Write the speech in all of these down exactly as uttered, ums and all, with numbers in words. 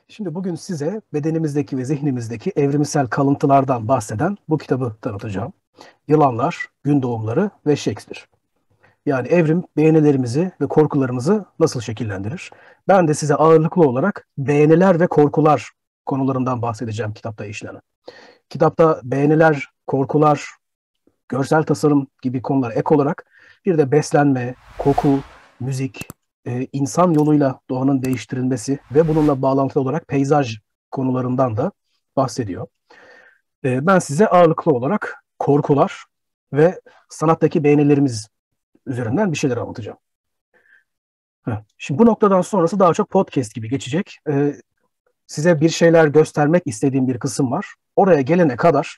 Şimdi bugün size bedenimizdeki ve zihnimizdeki evrimsel kalıntılardan bahseden bu kitabı tanıtacağım. Yılanlar, Gün Doğumları ve Shakespeare. Yani evrim beğenilerimizi ve korkularımızı nasıl şekillendirir? Ben de size ağırlıklı olarak beğeniler ve korkular konularından bahsedeceğim kitapta işlenen. Kitapta beğeniler, korkular, görsel tasarım gibi konular ek olarak bir de beslenme, koku, müzik, e, insan yoluyla doğanın değiştirilmesi ve bununla bağlantılı olarak peyzaj konularından da bahsediyor. E, ben size ağırlıklı olarak korkular ve sanattaki beğenilerimiz üzerinden bir şeyler anlatacağım. Heh. Şimdi bu noktadan sonrası daha çok podcast gibi geçecek. E, size bir şeyler göstermek istediğim bir kısım var. Oraya gelene kadar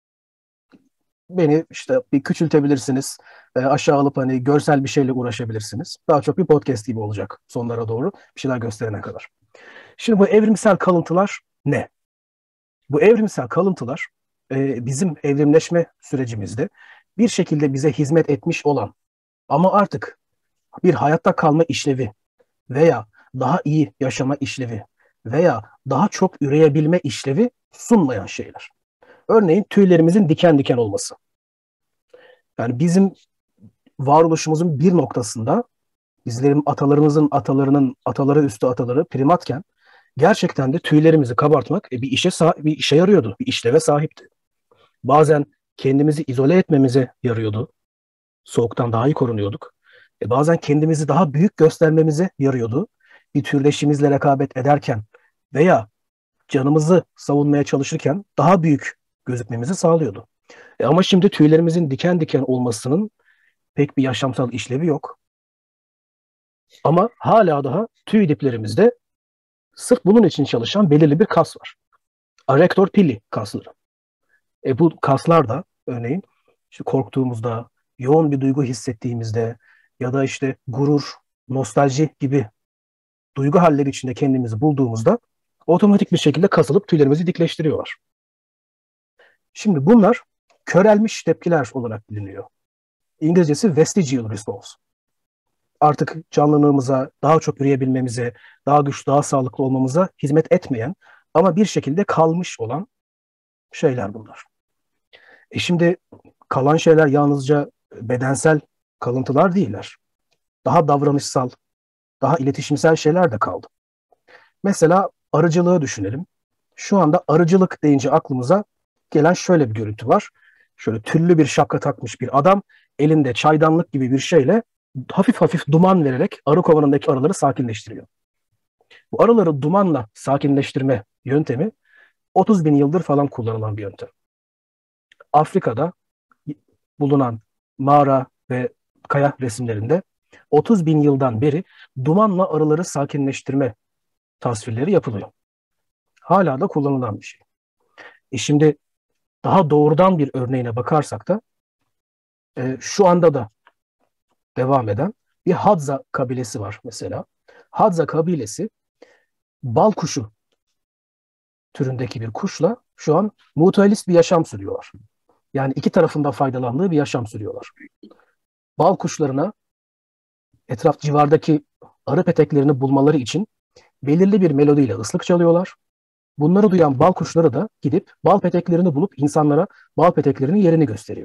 beni işte bir küçültebilirsiniz. E, aşağı alıp hani görsel bir şeyle uğraşabilirsiniz. Daha çok bir podcast gibi olacak sonlara doğru bir şeyler gösterene kadar. Şimdi bu evrimsel kalıntılar ne? Bu evrimsel kalıntılar e, bizim evrimleşme sürecimizde bir şekilde bize hizmet etmiş olan ama artık bir hayatta kalma işlevi veya daha iyi yaşama işlevi veya daha çok üreyebilme işlevi sunmayan şeyler. Örneğin tüylerimizin diken diken olması. Yani bizim varoluşumuzun bir noktasında bizlerin atalarımızın atalarının ataları üstü ataları primatken gerçekten de tüylerimizi kabartmak e, bir işe bir işe yarıyordu. Bir işleve sahipti. Bazen kendimizi izole etmemize yarıyordu. Soğuktan daha iyi korunuyorduk. E, bazen kendimizi daha büyük göstermemize yarıyordu. Bir türdeşimizle rekabet ederken veya canımızı savunmaya çalışırken daha büyük gözükmemizi sağlıyordu. E, ama şimdi tüylerimizin diken diken olmasının pek bir yaşamsal işlevi yok. Ama hala daha tüy diplerimizde sırf bunun için çalışan belirli bir kas var. Arrector pili kasları. E bu kaslar da örneğin işte korktuğumuzda, yoğun bir duygu hissettiğimizde ya da işte gurur, nostalji gibi duygu halleri içinde kendimizi bulduğumuzda otomatik bir şekilde kasılıp tüylerimizi dikleştiriyorlar. Şimdi bunlar körelmiş tepkiler olarak biliniyor. İngilizcesi vestigial response. Artık canlılığımıza, daha çok üreyebilmemize, daha güçlü, daha sağlıklı olmamıza hizmet etmeyen ama bir şekilde kalmış olan şeyler bunlar. E şimdi kalan şeyler yalnızca bedensel kalıntılar değiller. Daha davranışsal, daha iletişimsel şeyler de kaldı. Mesela arıcılığı düşünelim. Şu anda arıcılık deyince aklımıza gelen şöyle bir görüntü var. Şöyle tüllü bir şapka takmış bir adam elinde çaydanlık gibi bir şeyle hafif hafif duman vererek arı kovanındaki arıları sakinleştiriyor. Bu arıları dumanla sakinleştirme yöntemi otuz bin yıldır falan kullanılan bir yöntem. Afrika'da bulunan mağara ve kaya resimlerinde otuz bin yıldan beri dumanla arıları sakinleştirme tasvirleri yapılıyor. Hala da kullanılan bir şey. E şimdi daha doğrudan bir örneğine bakarsak da e, şu anda da devam eden bir Hadza kabilesi var mesela. Hadza kabilesi bal kuşu türündeki bir kuşla şu an mutualist bir yaşam sürüyorlar. Yani iki tarafında faydalandığı bir yaşam sürüyorlar. Bal kuşlarına etraf civardaki arı peteklerini bulmaları için belirli bir melodiyle ıslık çalıyorlar. Bunları duyan bal kuşları da gidip bal peteklerini bulup insanlara bal peteklerinin yerini gösteriyor.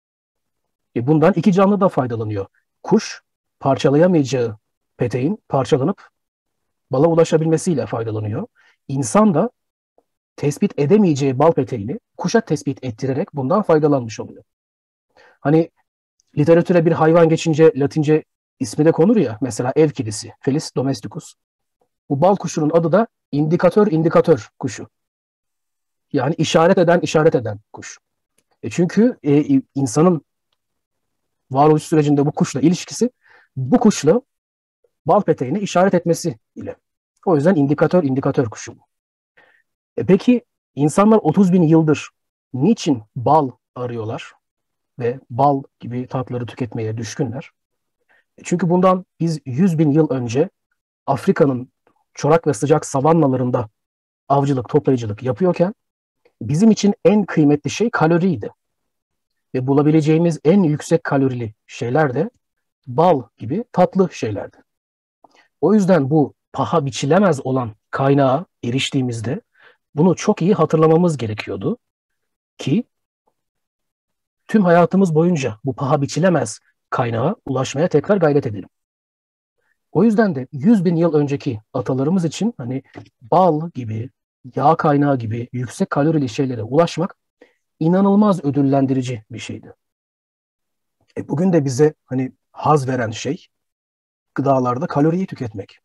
E bundan iki canlı da faydalanıyor. Kuş parçalayamayacağı peteğin parçalanıp bala ulaşabilmesiyle faydalanıyor. İnsan da tespit edemeyeceği bal peteğini kuşa tespit ettirerek bundan faydalanmış oluyor. Hani literatüre bir hayvan geçince Latince ismi de konur ya, mesela ev kedisi, Felis domesticus. Bu bal kuşunun adı da indikatör indikatör kuşu. Yani işaret eden işaret eden kuş. E çünkü e, insanın varoluş sürecinde bu kuşla ilişkisi bu kuşla bal peteğini işaret etmesi ile. O yüzden indikatör indikatör kuşu. E peki insanlar otuz bin yıldır niçin bal arıyorlar ve bal gibi tatları tüketmeye düşkünler? E çünkü bundan biz yüz bin yıl önce Afrika'nın çorak ve sıcak savannalarında avcılık, toplayıcılık yapıyorken bizim için en kıymetli şey kaloriydi. Ve bulabileceğimiz en yüksek kalorili şeyler de bal gibi tatlı şeylerdi. O yüzden bu paha biçilemez olan kaynağa eriştiğimizde bunu çok iyi hatırlamamız gerekiyordu ki tüm hayatımız boyunca bu paha biçilemez kaynağa ulaşmaya tekrar gayret edelim. O yüzden de yüz bin yıl önceki atalarımız için hani bal gibi, yağ kaynağı gibi yüksek kalorili şeylere ulaşmak inanılmaz ödüllendirici bir şeydi. E bugün de bize hani haz veren şey gıdalarda kaloriyi tüketmek.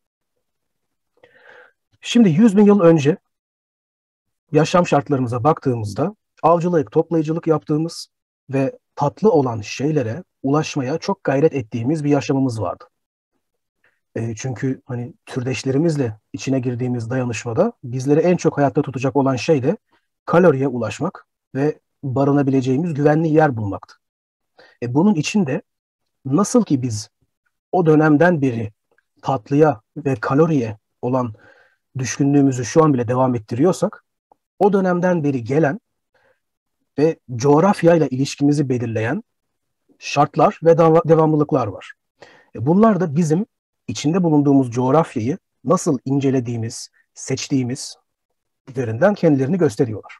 Şimdi yüz bin yıl önce yaşam şartlarımıza baktığımızda avcılık, toplayıcılık yaptığımız ve tatlı olan şeylere ulaşmaya çok gayret ettiğimiz bir yaşamımız vardı. E, çünkü hani türdeşlerimizle içine girdiğimiz dayanışmada bizleri en çok hayatta tutacak olan şey de kaloriye ulaşmak ve barınabileceğimiz güvenli yer bulmaktı. E, bunun için de nasıl ki biz o dönemden beri tatlıya ve kaloriye olan düşkünlüğümüzü şu an bile devam ettiriyorsak, o dönemden beri gelen ve coğrafyayla ilişkimizi belirleyen şartlar ve devamlılıklar var. E, bunlar da bizim içinde bulunduğumuz coğrafyayı nasıl incelediğimiz, seçtiğimiz üzerinden kendilerini gösteriyorlar.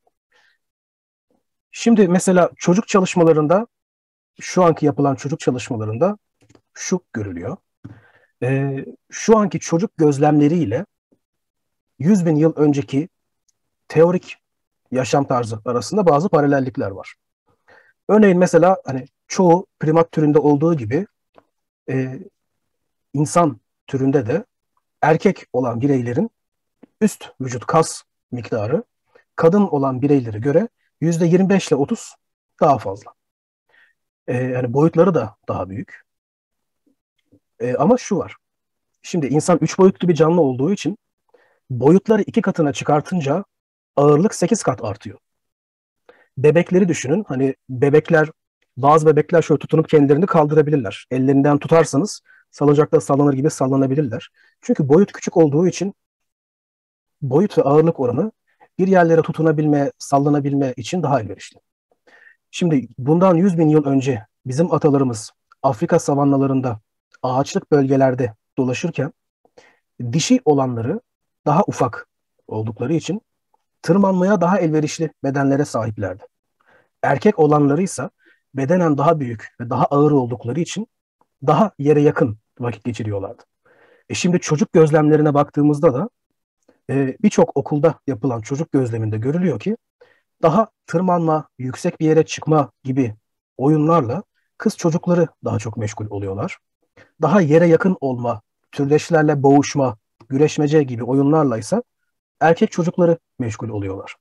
Şimdi mesela çocuk çalışmalarında, şu anki yapılan çocuk çalışmalarında şu görülüyor. Ee, şu anki çocuk gözlemleriyle yüz bin yıl önceki teorik yaşam tarzı arasında bazı paralellikler var. Örneğin mesela hani çoğu primat türünde olduğu gibi e, insan türünde de erkek olan bireylerin üst vücut kas miktarı kadın olan bireylere göre yüzde yirmi beş ile otuz daha fazla. E, yani boyutları da daha büyük. E, ama şu var. Şimdi insan üç boyutlu bir canlı olduğu için boyutları iki katına çıkartınca ağırlık sekiz kat artıyor. Bebekleri düşünün. Hani bebekler, bazı bebekler şöyle tutunup kendilerini kaldırabilirler. Ellerinden tutarsanız salıncakta sallanır gibi sallanabilirler. Çünkü boyut küçük olduğu için boyut ve ağırlık oranı bir yerlere tutunabilme, sallanabilme için daha elverişli. Şimdi bundan yüz bin yıl önce bizim atalarımız Afrika savannalarında ağaçlık bölgelerde dolaşırken dişi olanları daha ufak oldukları için tırmanmaya daha elverişli bedenlere sahiplerdi. Erkek olanları ise bedenen daha büyük ve daha ağır oldukları için daha yere yakın vakit geçiriyorlardı. E şimdi çocuk gözlemlerine baktığımızda da e, birçok okulda yapılan çocuk gözleminde görülüyor ki daha tırmanma, yüksek bir yere çıkma gibi oyunlarla kız çocukları daha çok meşgul oluyorlar. Daha yere yakın olma, türdeşlerle boğuşma, güreşmece gibi oyunlarla ise erkek çocukları meşgul oluyorlar.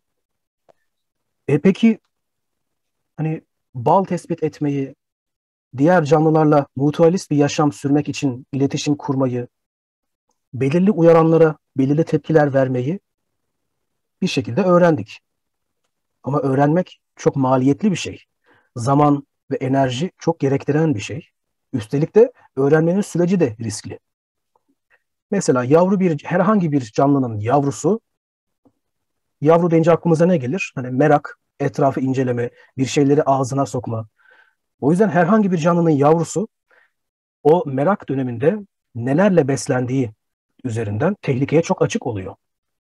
E peki hani bal tespit etmeyi, diğer canlılarla mutualist bir yaşam sürmek için iletişim kurmayı, belirli uyaranlara belirli tepkiler vermeyi bir şekilde öğrendik. Ama öğrenmek çok maliyetli bir şey. Zaman ve enerji çok gerektiren bir şey. Üstelik de öğrenmenin süreci de riskli. Mesela yavru bir herhangi bir canlının yavrusu, yavru deyince aklımıza ne gelir? Hani merak, etrafı inceleme, bir şeyleri ağzına sokma. O yüzden herhangi bir canlının yavrusu o merak döneminde nelerle beslendiği üzerinden tehlikeye çok açık oluyor.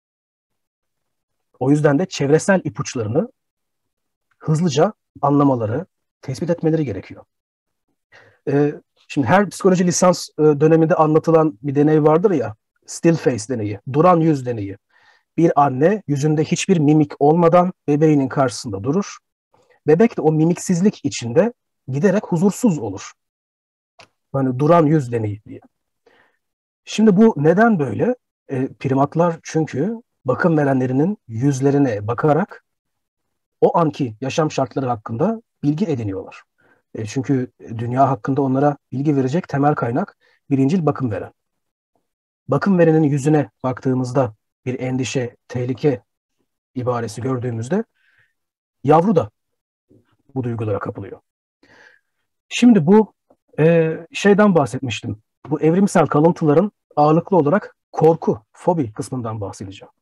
O yüzden de çevresel ipuçlarını hızlıca anlamaları, tespit etmeleri gerekiyor. Ee, şimdi her psikoloji lisans e, döneminde anlatılan bir deney vardır ya, still face deneyi, duran yüz deneyi. Bir anne yüzünde hiçbir mimik olmadan bebeğinin karşısında durur. Bebek de o mimiksizlik içinde giderek huzursuz olur. Yani duran yüz deneyi diye. Şimdi bu neden böyle? E, primatlar çünkü bakım verenlerinin yüzlerine bakarak o anki yaşam şartları hakkında bilgi ediniyorlar. E, çünkü dünya hakkında onlara bilgi verecek temel kaynak birincil bakım veren. Bakım verenin yüzüne baktığımızda bir endişe, tehlike ibaresi gördüğümüzde yavru da bu duygulara kapılıyor. Şimdi bu e, şeyden bahsetmiştim. Bu evrimsel kalıntıların ağırlıklı olarak korku, fobi kısmından bahsedeceğim.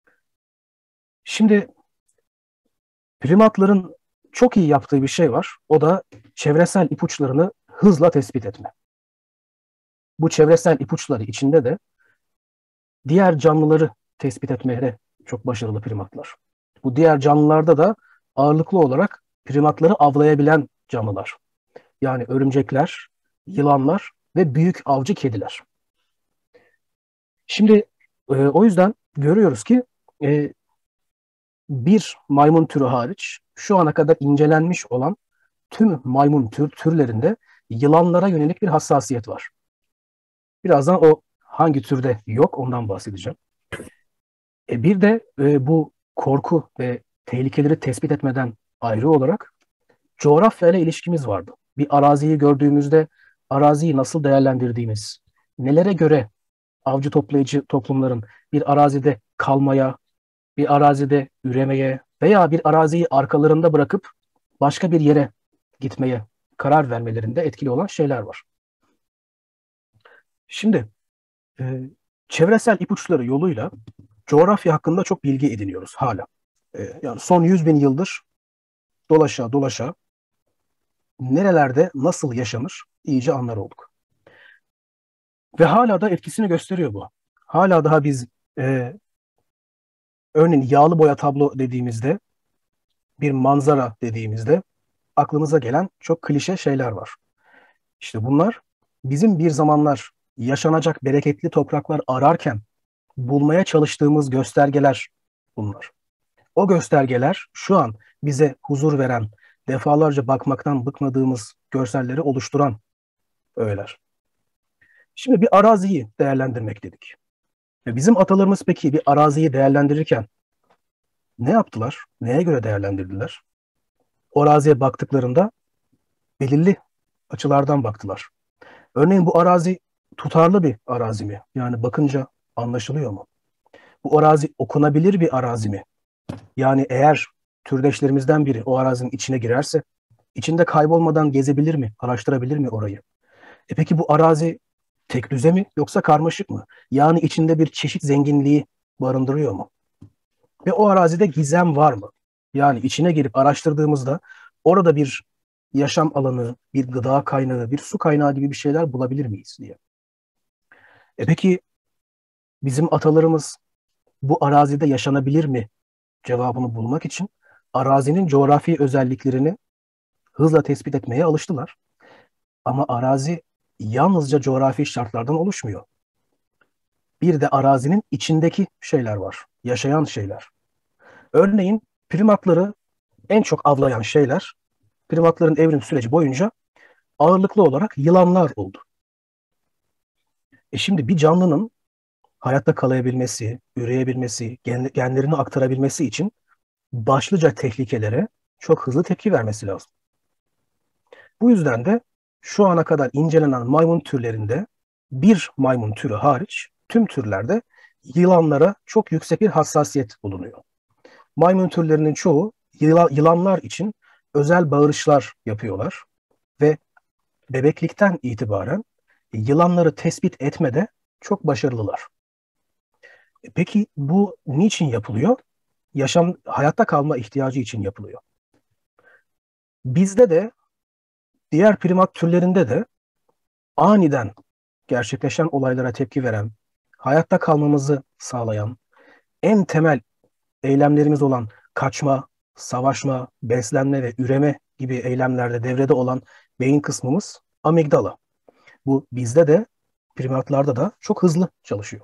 Şimdi primatların çok iyi yaptığı bir şey var. O da çevresel ipuçlarını hızla tespit etme. Bu çevresel ipuçları içinde de diğer canlıları tespit etmeye çok başarılı primatlar. Bu diğer canlılarda da ağırlıklı olarak primatları avlayabilen canlılar. Yani örümcekler, yılanlar ve büyük avcı kediler. Şimdi e, o yüzden görüyoruz ki e, bir maymun türü hariç şu ana kadar incelenmiş olan tüm maymun tür türlerinde yılanlara yönelik bir hassasiyet var. Birazdan o hangi türde yok ondan bahsedeceğim. E bir de e, bu korku ve tehlikeleri tespit etmeden ayrı olarak coğrafya ile ilişkimiz vardı. Bir araziyi gördüğümüzde araziyi nasıl değerlendirdiğimiz, nelere göre avcı toplayıcı toplumların bir arazide kalmaya, bir arazide üremeye veya bir araziyi arkalarında bırakıp başka bir yere gitmeye karar vermelerinde etkili olan şeyler var. Şimdi e, çevresel ipuçları yoluyla coğrafya hakkında çok bilgi ediniyoruz hala. E, yani son yüz bin yıldır dolaşa dolaşa nerelerde nasıl yaşanır iyice anlar olduk. Ve hala da etkisini gösteriyor bu. Hala daha biz e, örneğin yağlı boya tablo dediğimizde, bir manzara dediğimizde aklımıza gelen çok klişe şeyler var. İşte bunlar bizim bir zamanlar yaşanacak bereketli topraklar ararken bulmaya çalıştığımız göstergeler bunlar. O göstergeler şu an bize huzur veren, defalarca bakmaktan bıkmadığımız görselleri oluşturan öğeler. Şimdi bir araziyi değerlendirmek dedik. Ve bizim atalarımız peki bir araziyi değerlendirirken ne yaptılar? Neye göre değerlendirdiler? O araziye baktıklarında belirli açılardan baktılar. Örneğin bu arazi tutarlı bir arazi mi? Yani bakınca anlaşılıyor mu? Bu arazi okunabilir bir arazi mi? Yani eğer türdeşlerimizden biri o arazinin içine girerse, içinde kaybolmadan gezebilir mi? Araştırabilir mi orayı? E peki bu arazi tek düze mi yoksa karmaşık mı? Yani içinde bir çeşit zenginliği barındırıyor mu? Ve o arazide gizem var mı? Yani içine girip araştırdığımızda orada bir yaşam alanı, bir gıda kaynağı, bir su kaynağı gibi bir şeyler bulabilir miyiz diye. E peki bizim atalarımız bu arazide yaşanabilir mi cevabını bulmak için arazinin coğrafi özelliklerini hızla tespit etmeye alıştılar. Ama arazi yalnızca coğrafi şartlardan oluşmuyor. Bir de arazinin içindeki şeyler var, yaşayan şeyler. Örneğin primatları en çok avlayan şeyler, primatların evrim süreci boyunca ağırlıklı olarak yılanlar oldu. E şimdi bir canlının hayatta kalabilmesi, üreyebilmesi, gen, genlerini aktarabilmesi için başlıca tehlikelere çok hızlı tepki vermesi lazım. Bu yüzden de şu ana kadar incelenen maymun türlerinde bir maymun türü hariç tüm türlerde yılanlara çok yüksek bir hassasiyet bulunuyor. Maymun türlerinin çoğu yılanlar için özel bağırışlar yapıyorlar ve bebeklikten itibaren yılanları tespit etmede çok başarılılar. Peki bu niçin yapılıyor? Yaşam, hayatta kalma ihtiyacı için yapılıyor. Bizde de diğer primat türlerinde de aniden gerçekleşen olaylara tepki veren, hayatta kalmamızı sağlayan, en temel eylemlerimiz olan kaçma, savaşma, beslenme ve üreme gibi eylemlerde devrede olan beyin kısmımız amigdala. Bu bizde de primatlarda da çok hızlı çalışıyor.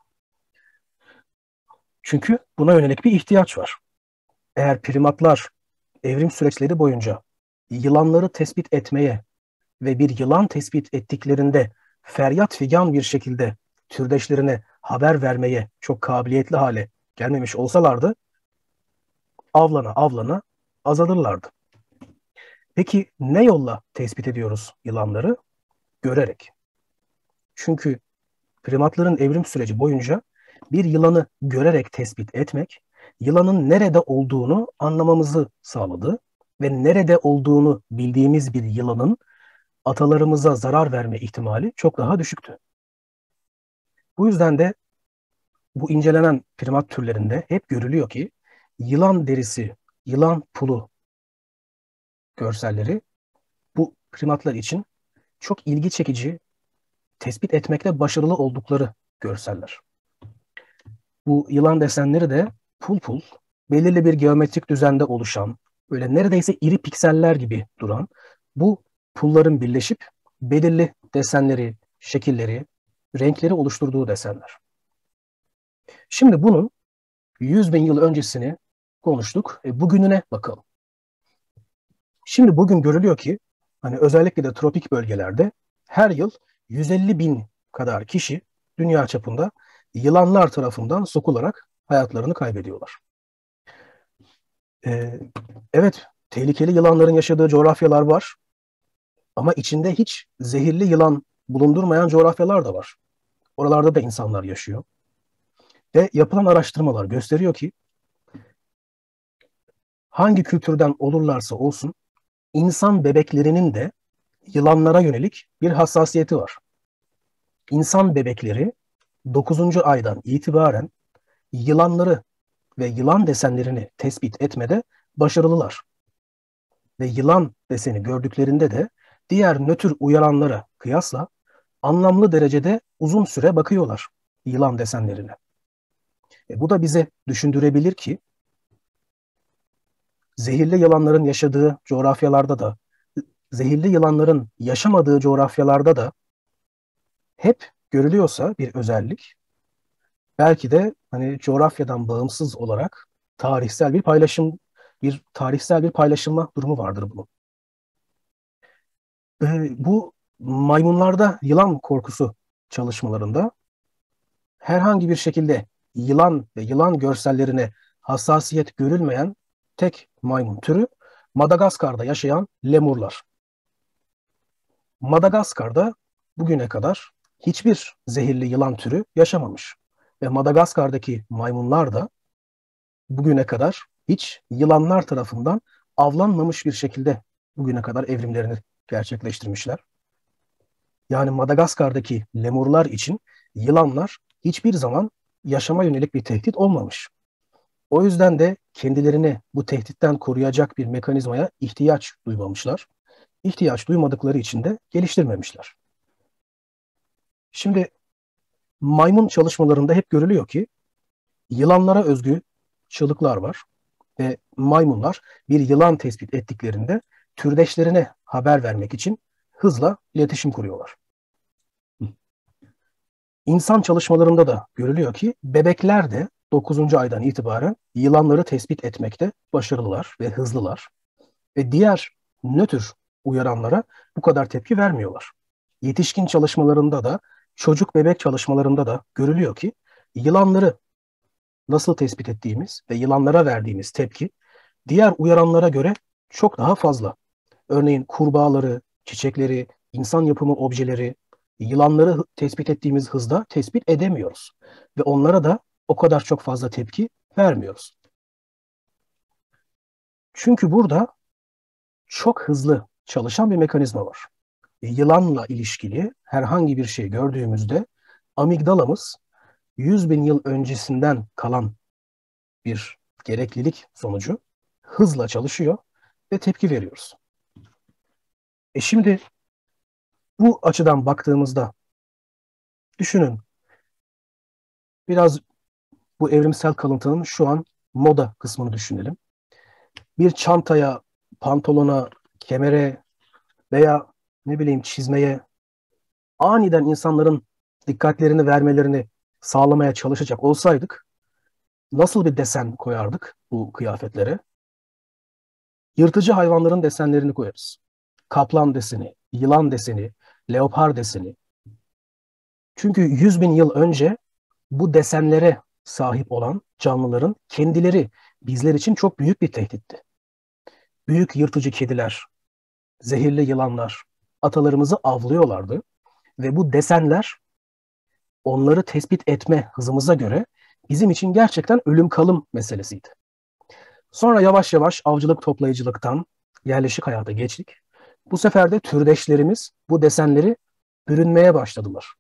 Çünkü buna yönelik bir ihtiyaç var. Eğer primatlar evrim süreçleri boyunca yılanları tespit etmeye ve bir yılan tespit ettiklerinde feryat figan bir şekilde türdeşlerine haber vermeye çok kabiliyetli hale gelmemiş olsalardı avlana avlana azalırlardı. Peki ne yolla tespit ediyoruz yılanları? Görerek. Çünkü primatların evrim süreci boyunca bir yılanı görerek tespit etmek, yılanın nerede olduğunu anlamamızı sağladı ve nerede olduğunu bildiğimiz bir yılanın atalarımıza zarar verme ihtimali çok daha düşüktü. Bu yüzden de bu incelenen primat türlerinde hep görülüyor ki yılan derisi, yılan pulu görselleri bu primatlar için çok ilgi çekici, tespit etmekte başarılı oldukları görseller. Bu yılan desenleri de pul pul, belirli bir geometrik düzende oluşan, böyle neredeyse iri pikseller gibi duran bu pulların birleşip belirli desenleri, şekilleri, renkleri oluşturduğu desenler. Şimdi bunun yüz bin yıl öncesini konuştuk. E, bugününe bakalım. Şimdi bugün görülüyor ki hani özellikle de tropik bölgelerde her yıl yüz elli bin kadar kişi dünya çapında yılanlar tarafından sokularak hayatlarını kaybediyorlar. Ee, evet, tehlikeli yılanların yaşadığı coğrafyalar var ama içinde hiç zehirli yılan bulundurmayan coğrafyalar da var. Oralarda da insanlar yaşıyor. Ve yapılan araştırmalar gösteriyor ki hangi kültürden olurlarsa olsun insan bebeklerinin de yılanlara yönelik bir hassasiyeti var. İnsan bebekleri dokuzuncu aydan itibaren yılanları ve yılan desenlerini tespit etmede başarılılar. Ve yılan deseni gördüklerinde de diğer nötr uyaranlara kıyasla anlamlı derecede uzun süre bakıyorlar yılan desenlerine. E bu da bize düşündürebilir ki zehirli yılanların yaşadığı coğrafyalarda da, zehirli yılanların yaşamadığı coğrafyalarda da hep görülüyorsa bir özellik, belki de hani coğrafyadan bağımsız olarak tarihsel bir paylaşım, bir tarihsel bir paylaşılma durumu vardır bunun. Ee, bu maymunlarda yılan korkusu çalışmalarında herhangi bir şekilde yılan ve yılan görsellerine hassasiyet görülmeyen tek maymun türü Madagaskar'da yaşayan lemurlar. Madagaskar'da bugüne kadar hiçbir zehirli yılan türü yaşamamış. Ve Madagaskar'daki maymunlar da bugüne kadar hiç yılanlar tarafından avlanmamış bir şekilde bugüne kadar evrimlerini gerçekleştirmişler. Yani Madagaskar'daki lemurlar için yılanlar hiçbir zaman yaşama yönelik bir tehdit olmamış. O yüzden de kendilerini bu tehditten koruyacak bir mekanizmaya ihtiyaç duymamışlar. İhtiyaç duymadıkları için de geliştirmemişler. Şimdi maymun çalışmalarında hep görülüyor ki yılanlara özgü çığlıklar var ve maymunlar bir yılan tespit ettiklerinde türdeşlerine haber vermek için hızla iletişim kuruyorlar. İnsan çalışmalarında da görülüyor ki bebekler de dokuzuncu aydan itibaren yılanları tespit etmekte başarılılar ve hızlılar. Ve diğer nötr uyaranlara bu kadar tepki vermiyorlar. Yetişkin çalışmalarında da, çocuk bebek çalışmalarında da görülüyor ki yılanları nasıl tespit ettiğimiz ve yılanlara verdiğimiz tepki diğer uyaranlara göre çok daha fazla. Örneğin kurbağaları, çiçekleri, insan yapımı objeleri, yılanları tespit ettiğimiz hızda tespit edemiyoruz. Ve onlara da o kadar çok fazla tepki vermiyoruz. Çünkü burada çok hızlı çalışan bir mekanizma var. Yılanla ilişkili herhangi bir şey gördüğümüzde amigdalamız yüz bin yıl öncesinden kalan bir gereklilik sonucu hızla çalışıyor ve tepki veriyoruz. E şimdi bu açıdan baktığımızda düşünün, biraz bu evrimsel kalıntının şu an moda kısmını düşünelim. Bir çantaya, pantolona, kemere veya ne bileyim çizmeye aniden insanların dikkatlerini vermelerini sağlamaya çalışacak olsaydık nasıl bir desen koyardık bu kıyafetlere? Yırtıcı hayvanların desenlerini koyarız. Kaplan deseni, yılan deseni, leopar deseni. Çünkü yüz bin yıl önce bu desenlere sahip olan canlıların kendileri bizler için çok büyük bir tehditti. Büyük yırtıcı kediler, zehirli yılanlar atalarımızı avlıyorlardı ve bu desenler onları tespit etme hızımıza göre bizim için gerçekten ölüm kalım meselesiydi. Sonra yavaş yavaş avcılık toplayıcılıktan yerleşik hayata geçtik. Bu sefer de türdeşlerimiz bu desenleri bürünmeye başladılar.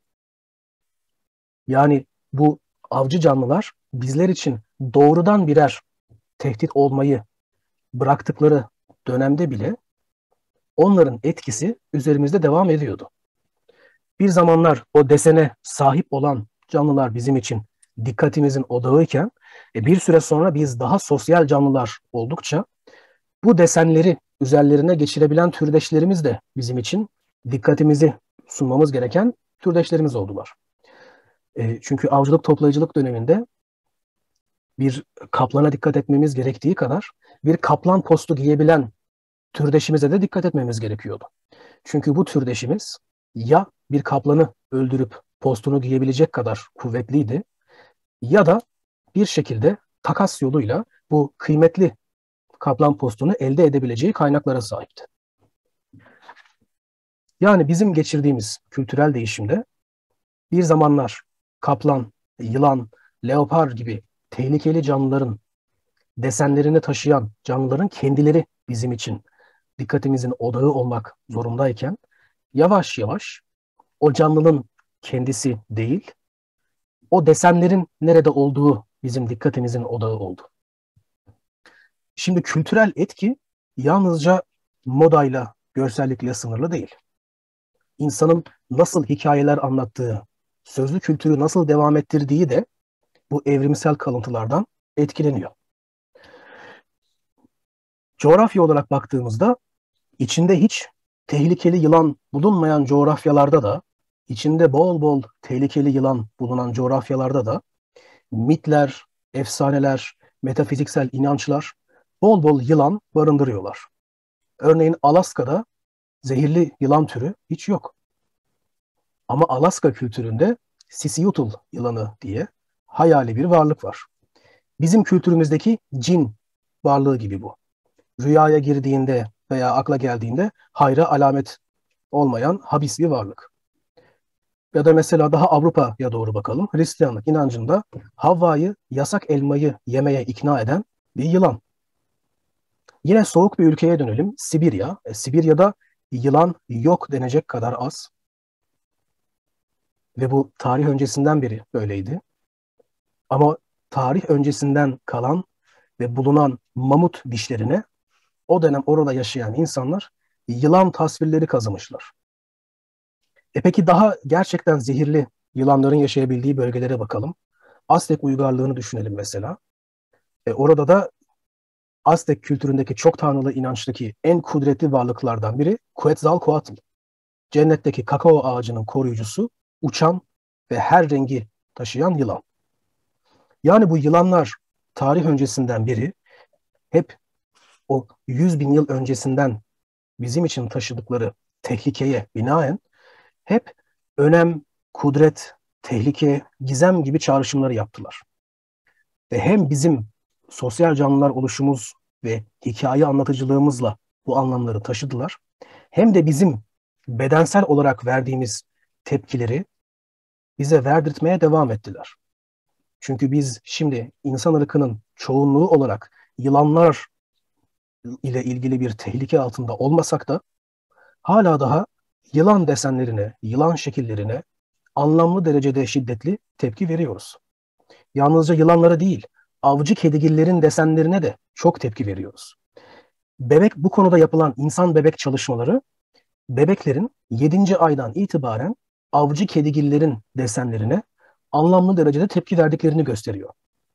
Yani bu avcı canlılar bizler için doğrudan birer tehdit olmayı bıraktıkları dönemde bile onların etkisi üzerimizde devam ediyordu. Bir zamanlar o desene sahip olan canlılar bizim için dikkatimizin odağıyken e, bir süre sonra biz daha sosyal canlılar oldukça bu desenleri üzerlerine geçirebilen türdeşlerimiz de bizim için dikkatimizi sunmamız gereken türdeşlerimiz oldular. E, çünkü avcılık toplayıcılık döneminde bir kaplana dikkat etmemiz gerektiği kadar bir kaplan postu giyebilen türdeşimize de dikkat etmemiz gerekiyordu. Çünkü bu türdeşimiz ya bir kaplanı öldürüp postunu giyebilecek kadar kuvvetliydi ya da bir şekilde takas yoluyla bu kıymetli kaplan postunu elde edebileceği kaynaklara sahipti. Yani bizim geçirdiğimiz kültürel değişimde bir zamanlar kaplan, yılan, leopar gibi tehlikeli canlıların desenlerini taşıyan canlıların kendileri bizim için dikkatimizin odağı olmak zorundayken yavaş yavaş o canlının kendisi değil, o desenlerin nerede olduğu bizim dikkatimizin odağı oldu. Şimdi kültürel etki yalnızca modayla, görsellikle sınırlı değil. İnsanın nasıl hikayeler anlattığı, sözlü kültürü nasıl devam ettirdiği de bu evrimsel kalıntılardan etkileniyor. Coğrafya olarak baktığımızda içinde hiç tehlikeli yılan bulunmayan coğrafyalarda da, içinde bol bol tehlikeli yılan bulunan coğrafyalarda da mitler, efsaneler, metafiziksel inançlar bol bol yılan barındırıyorlar. Örneğin Alaska'da zehirli yılan türü hiç yok. Ama Alaska kültüründe Sisiyutl yılanı diye hayali bir varlık var. Bizim kültürümüzdeki cin varlığı gibi bu. Rüyaya girdiğinde veya akla geldiğinde hayra alamet olmayan habis bir varlık. Ya da mesela daha Avrupa'ya doğru bakalım. Hristiyanlık inancında Havva'yı yasak elmayı yemeye ikna eden bir yılan. Yine soğuk bir ülkeye dönelim. Sibirya. E, Sibirya'da yılan yok denecek kadar az. Ve bu tarih öncesinden beri böyleydi. Ama tarih öncesinden kalan ve bulunan mamut dişlerine o dönem orada yaşayan insanlar yılan tasvirleri kazımışlar. E peki daha gerçekten zehirli yılanların yaşayabildiği bölgelere bakalım. Aztek uygarlığını düşünelim mesela. E orada da Aztek kültüründeki çok tanrılı inançtaki en kudretli varlıklardan biri Quetzalcoatl. Cennetteki kakao ağacının koruyucusu, uçan ve her rengi taşıyan yılan. Yani bu yılanlar tarih öncesinden beri hep o yüz bin yıl öncesinden bizim için taşıdıkları tehlikeye binaen hep önem, kudret, tehlike, gizem gibi çağrışımları yaptılar. Ve hem bizim sosyal canlılar oluşumuz ve hikaye anlatıcılığımızla bu anlamları taşıdılar, hem de bizim bedensel olarak verdiğimiz tepkileri bize verdirtmeye devam ettiler. Çünkü biz şimdi insan ırkının çoğunluğu olarak yılanlar ile ilgili bir tehlike altında olmasak da hala daha yılan desenlerine, yılan şekillerine anlamlı derecede şiddetli tepki veriyoruz. Yalnızca yılanlara değil, avcı kedigillerin desenlerine de çok tepki veriyoruz. Bebek bu konuda yapılan insan bebek çalışmaları, bebeklerin yedinci aydan itibaren avcı kedigillerin desenlerine anlamlı derecede tepki verdiklerini gösteriyor.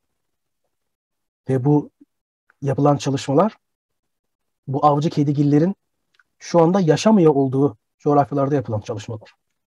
Ve bu yapılan çalışmalar, bu avcı kedigillerin şu anda yaşamıyor olduğu coğrafyalarda yapılan çalışmalar.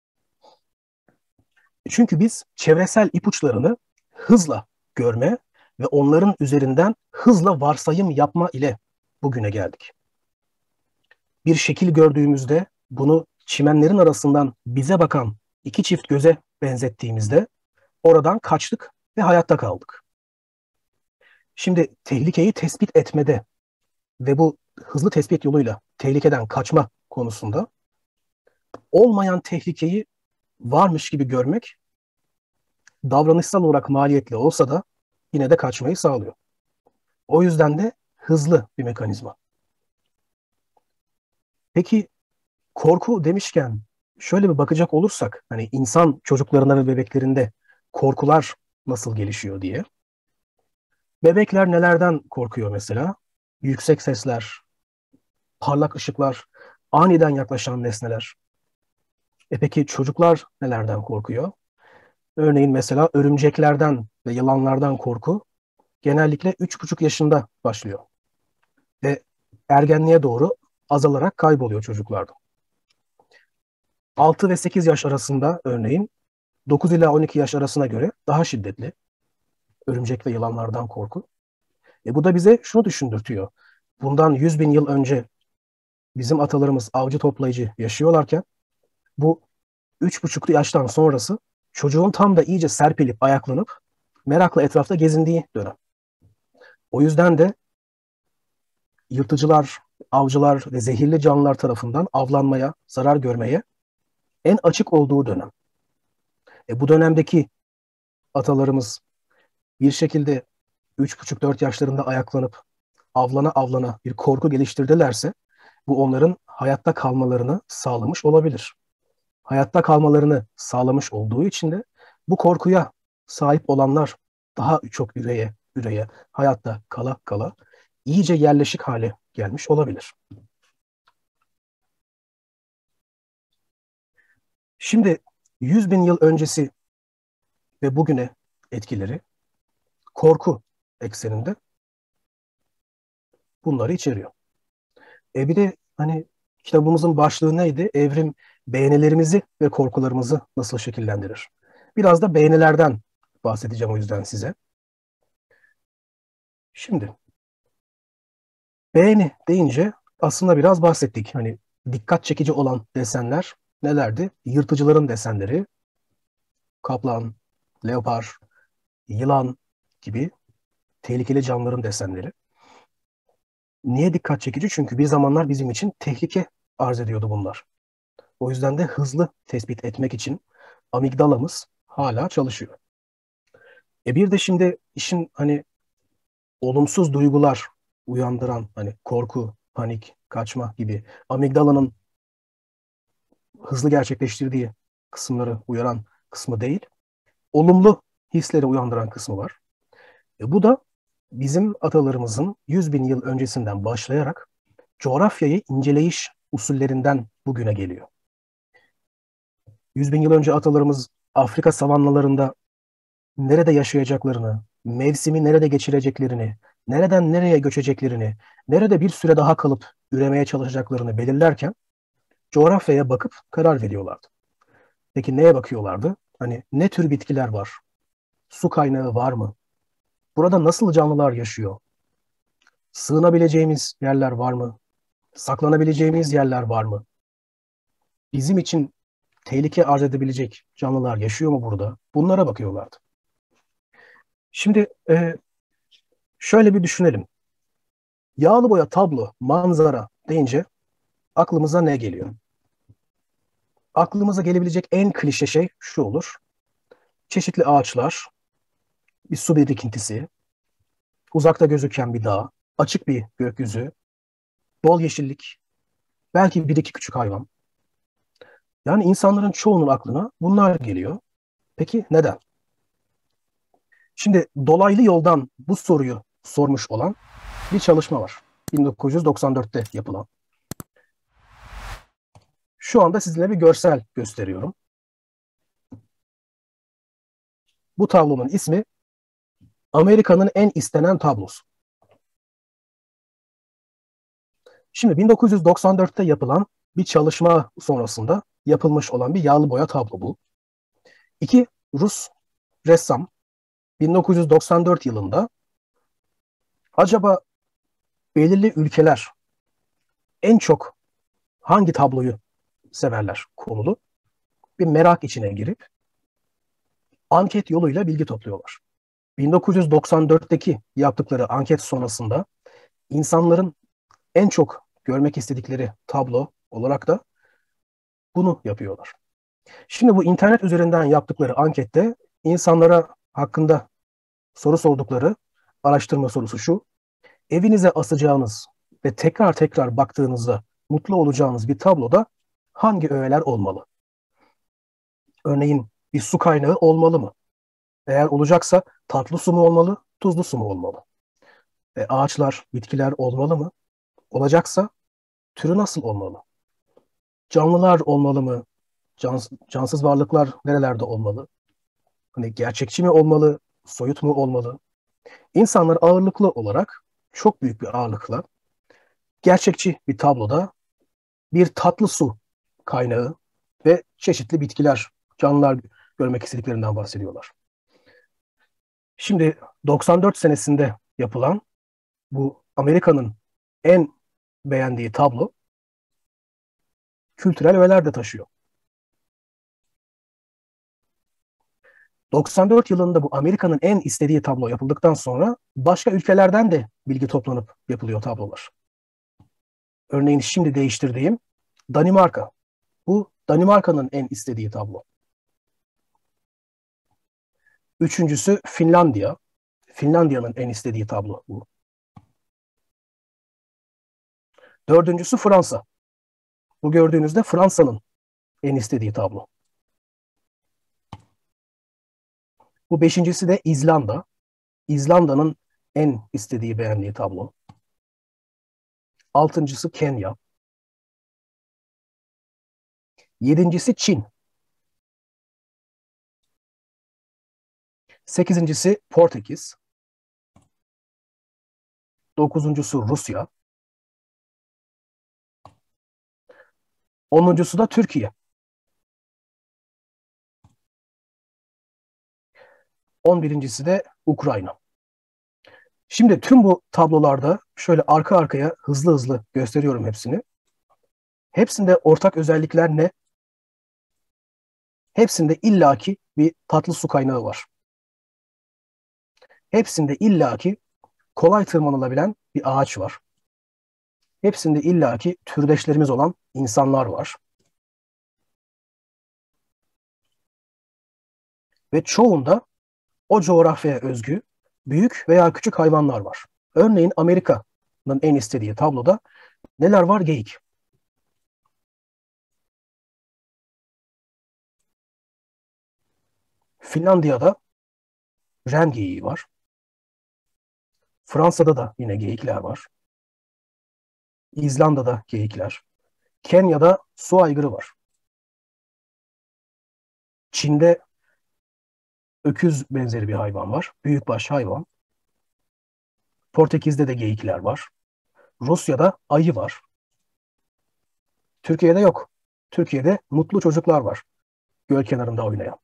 Çünkü biz çevresel ipuçlarını hızla görme ve onların üzerinden hızla varsayım yapma ile bugüne geldik. Bir şekil gördüğümüzde bunu çimenlerin arasından bize bakan iki çift göze benzettiğimizde oradan kaçtık ve hayatta kaldık. Şimdi tehlikeyi tespit etmede ve bu hızlı tespit yoluyla tehlikeden kaçma konusunda olmayan tehlikeyi varmış gibi görmek davranışsal olarak maliyetli olsa da yine de kaçmayı sağlıyor. O yüzden de hızlı bir mekanizma. Peki korku demişken şöyle bir bakacak olursak hani insan çocuklarında ve bebeklerinde korkular nasıl gelişiyor diye. Bebekler nelerden korkuyor mesela? Yüksek sesler, parlak ışıklar, aniden yaklaşan nesneler. E peki çocuklar nelerden korkuyor? Örneğin mesela örümceklerden ve yılanlardan korku genellikle üç buçuk yaşında başlıyor. Ve ergenliğe doğru azalarak kayboluyor çocuklarda. altı ve sekiz yaş arasında örneğin dokuz ila on iki yaş arasına göre daha şiddetli örümcek ve yılanlardan korku. E bu da bize şunu düşündürtüyor. Bundan yüz bin yıl önce bizim atalarımız avcı toplayıcı yaşıyorlarken bu üç buçuklu yaştan sonrası çocuğun tam da iyice serpilip ayaklanıp merakla etrafta gezindiği dönem. O yüzden de yırtıcılar, avcılar ve zehirli canlılar tarafından avlanmaya, zarar görmeye en açık olduğu dönem. E bu dönemdeki atalarımız bir şekilde üç buçuk dört yaşlarında ayaklanıp avlana avlana bir korku geliştirdilerse bu onların hayatta kalmalarını sağlamış olabilir. Hayatta kalmalarını sağlamış olduğu için de bu korkuya sahip olanlar daha çok üreye üreye hayatta kala kala iyice yerleşik hale gelmiş olabilir. Şimdi yüz bin yıl öncesi ve bugüne etkileri korku ekseninde bunları içeriyor. E bir de hani kitabımızın başlığı neydi? Evrim beğenilerimizi ve korkularımızı nasıl şekillendirir? Biraz da beğenilerden bahsedeceğim o yüzden size. Şimdi beğeni deyince aslında biraz bahsettik. Hani dikkat çekici olan desenler nelerdi? Yırtıcıların desenleri, kaplan, leopar, yılan gibi tehlikeli canlıların desenleri. Niye dikkat çekici? Çünkü bir zamanlar bizim için tehlike arz ediyordu bunlar. O yüzden de hızlı tespit etmek için amigdalamız hala çalışıyor. E bir de şimdi işin hani olumsuz duygular uyandıran hani korku, panik, kaçma gibi amigdalanın hızlı gerçekleştirdiği kısımları uyaran kısmı değil, olumlu hisleri uyandıran kısmı var. E bu da bizim atalarımızın yüz bin yıl öncesinden başlayarak coğrafyayı inceleyiş usullerinden bugüne geliyor. yüz bin yıl önce atalarımız Afrika savannalarında nerede yaşayacaklarını, mevsimi nerede geçireceklerini, nereden nereye göçeceklerini, nerede bir süre daha kalıp üremeye çalışacaklarını belirlerken coğrafyaya bakıp karar veriyorlardı. Peki neye bakıyorlardı? Hani ne tür bitkiler var? Su kaynağı var mı? Burada nasıl canlılar yaşıyor? Sığınabileceğimiz yerler var mı? Saklanabileceğimiz yerler var mı? Bizim için tehlike arz edebilecek canlılar yaşıyor mu burada? Bunlara bakıyorlardı. Şimdi e, şöyle bir düşünelim. Yağlı boya tablo, manzara deyince aklımıza ne geliyor? Aklımıza gelebilecek en klişe şey şu olur. Çeşitli ağaçlar, bir su birikintisi, uzakta gözüken bir dağ, açık bir gökyüzü, bol yeşillik, belki bir iki küçük hayvan. Yani insanların çoğunun aklına bunlar geliyor. Peki neden? Şimdi dolaylı yoldan bu soruyu sormuş olan bir çalışma var. bin dokuz yüz doksan dörtte yapılan. Şu anda sizinle bir görsel gösteriyorum. Bu tablonun ismi Amerika'nın en istenen tablosu. Şimdi bin dokuz yüz doksan dörtte yapılan bir çalışma sonrasında yapılmış olan bir yağlı boya tablo bu. İki Rus ressam bin dokuz yüz doksan dört yılında acaba belirli ülkeler en çok hangi tabloyu severler konulu bir merak içine girip anket yoluyla bilgi topluyorlar. bin dokuz yüz doksan dörtteki yaptıkları anket sonrasında insanların en çok görmek istedikleri tablo olarak da bunu yapıyorlar. Şimdi bu internet üzerinden yaptıkları ankette insanlara hakkında soru sordukları araştırma sorusu şu. Evinize asacağınız ve tekrar tekrar baktığınızda mutlu olacağınız bir tabloda hangi öğeler olmalı? Örneğin bir su kaynağı olmalı mı? Eğer olacaksa tatlı su mu olmalı, tuzlu su mu olmalı? E, ağaçlar, bitkiler olmalı mı? Olacaksa türü nasıl olmalı? Canlılar olmalı mı? Cans, cansız varlıklar nerelerde olmalı? Hani gerçekçi mi olmalı, soyut mu olmalı? İnsanlar ağırlıklı olarak, çok büyük bir ağırlıkla gerçekçi bir tabloda bir tatlı su kaynağı ve çeşitli bitkiler, canlılar görmek istediklerinden bahsediyorlar. Şimdi doksan dört senesinde yapılan bu Amerika'nın en beğendiği tablo kültürel öğeler de taşıyor. doksan dört yılında bu Amerika'nın en istediği tablo yapıldıktan sonra başka ülkelerden de bilgi toplanıp yapılıyor tablolar. Örneğin şimdi değiştirdiğim Danimarka. Bu Danimarka'nın en istediği tablo. Üçüncüsü Finlandiya. Finlandiya'nın en istediği tablo bu. Dördüncüsü Fransa. Bu gördüğünüzde Fransa'nın en istediği tablo. Bu beşincisi de İzlanda. İzlanda'nın en istediği, beğendiği tablo. Altıncısı Kenya. Yedincisi Çin. Sekizincisi Portekiz. Dokuzuncusu Rusya. Onuncusu da Türkiye. On birincisi de Ukrayna. Şimdi tüm bu tablolarda şöyle arka arkaya hızlı hızlı gösteriyorum hepsini. Hepsinde ortak özellikler ne? Hepsinde illaki bir tatlı su kaynağı var. Hepsinde illaki kolay tırmanılabilen bir ağaç var. Hepsinde illaki türdeşlerimiz olan insanlar var. Ve çoğunda o coğrafyaya özgü büyük veya küçük hayvanlar var. Örneğin Amerika'nın en istediği tabloda neler var? Geyik. Finlandiya'da ren geyiği var. Fransa'da da yine geyikler var. İzlanda'da geyikler. Kenya'da su aygırı var. Çin'de öküz benzeri bir hayvan var. Büyükbaş hayvan. Portekiz'de de geyikler var. Rusya'da ayı var. Türkiye'de yok. Türkiye'de mutlu çocuklar var. Göl kenarında oynayan.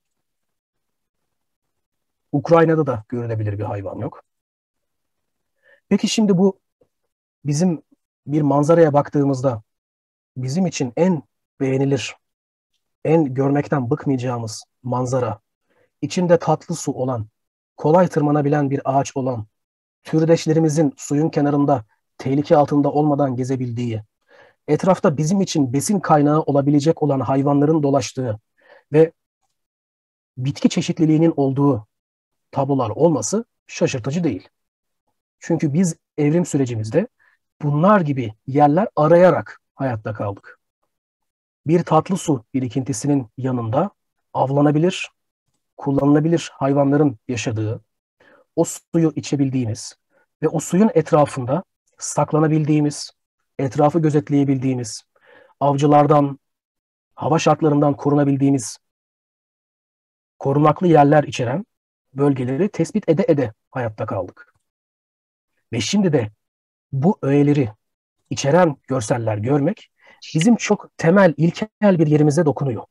Ukrayna'da da görülebilir bir hayvan yok. Peki şimdi bu bizim bir manzaraya baktığımızda bizim için en beğenilir, en görmekten bıkmayacağımız manzara, içinde tatlı su olan, kolay tırmanabilen bir ağaç olan, türdeşlerimizin suyun kenarında tehlike altında olmadan gezebildiği, etrafta bizim için besin kaynağı olabilecek olan hayvanların dolaştığı ve bitki çeşitliliğinin olduğu tablolar olması şaşırtıcı değil. Çünkü biz evrim sürecimizde bunlar gibi yerler arayarak hayatta kaldık. Bir tatlı su birikintisinin yanında avlanabilir, kullanılabilir hayvanların yaşadığı, o suyu içebildiğimiz ve o suyun etrafında saklanabildiğimiz, etrafı gözetleyebildiğimiz, avcılardan, hava şartlarından korunabildiğimiz korunaklı yerler içeren bölgeleri tespit ede ede hayatta kaldık. Ve şimdi de bu öğeleri içeren görseller görmek bizim çok temel, ilkel bir yerimize dokunuyor.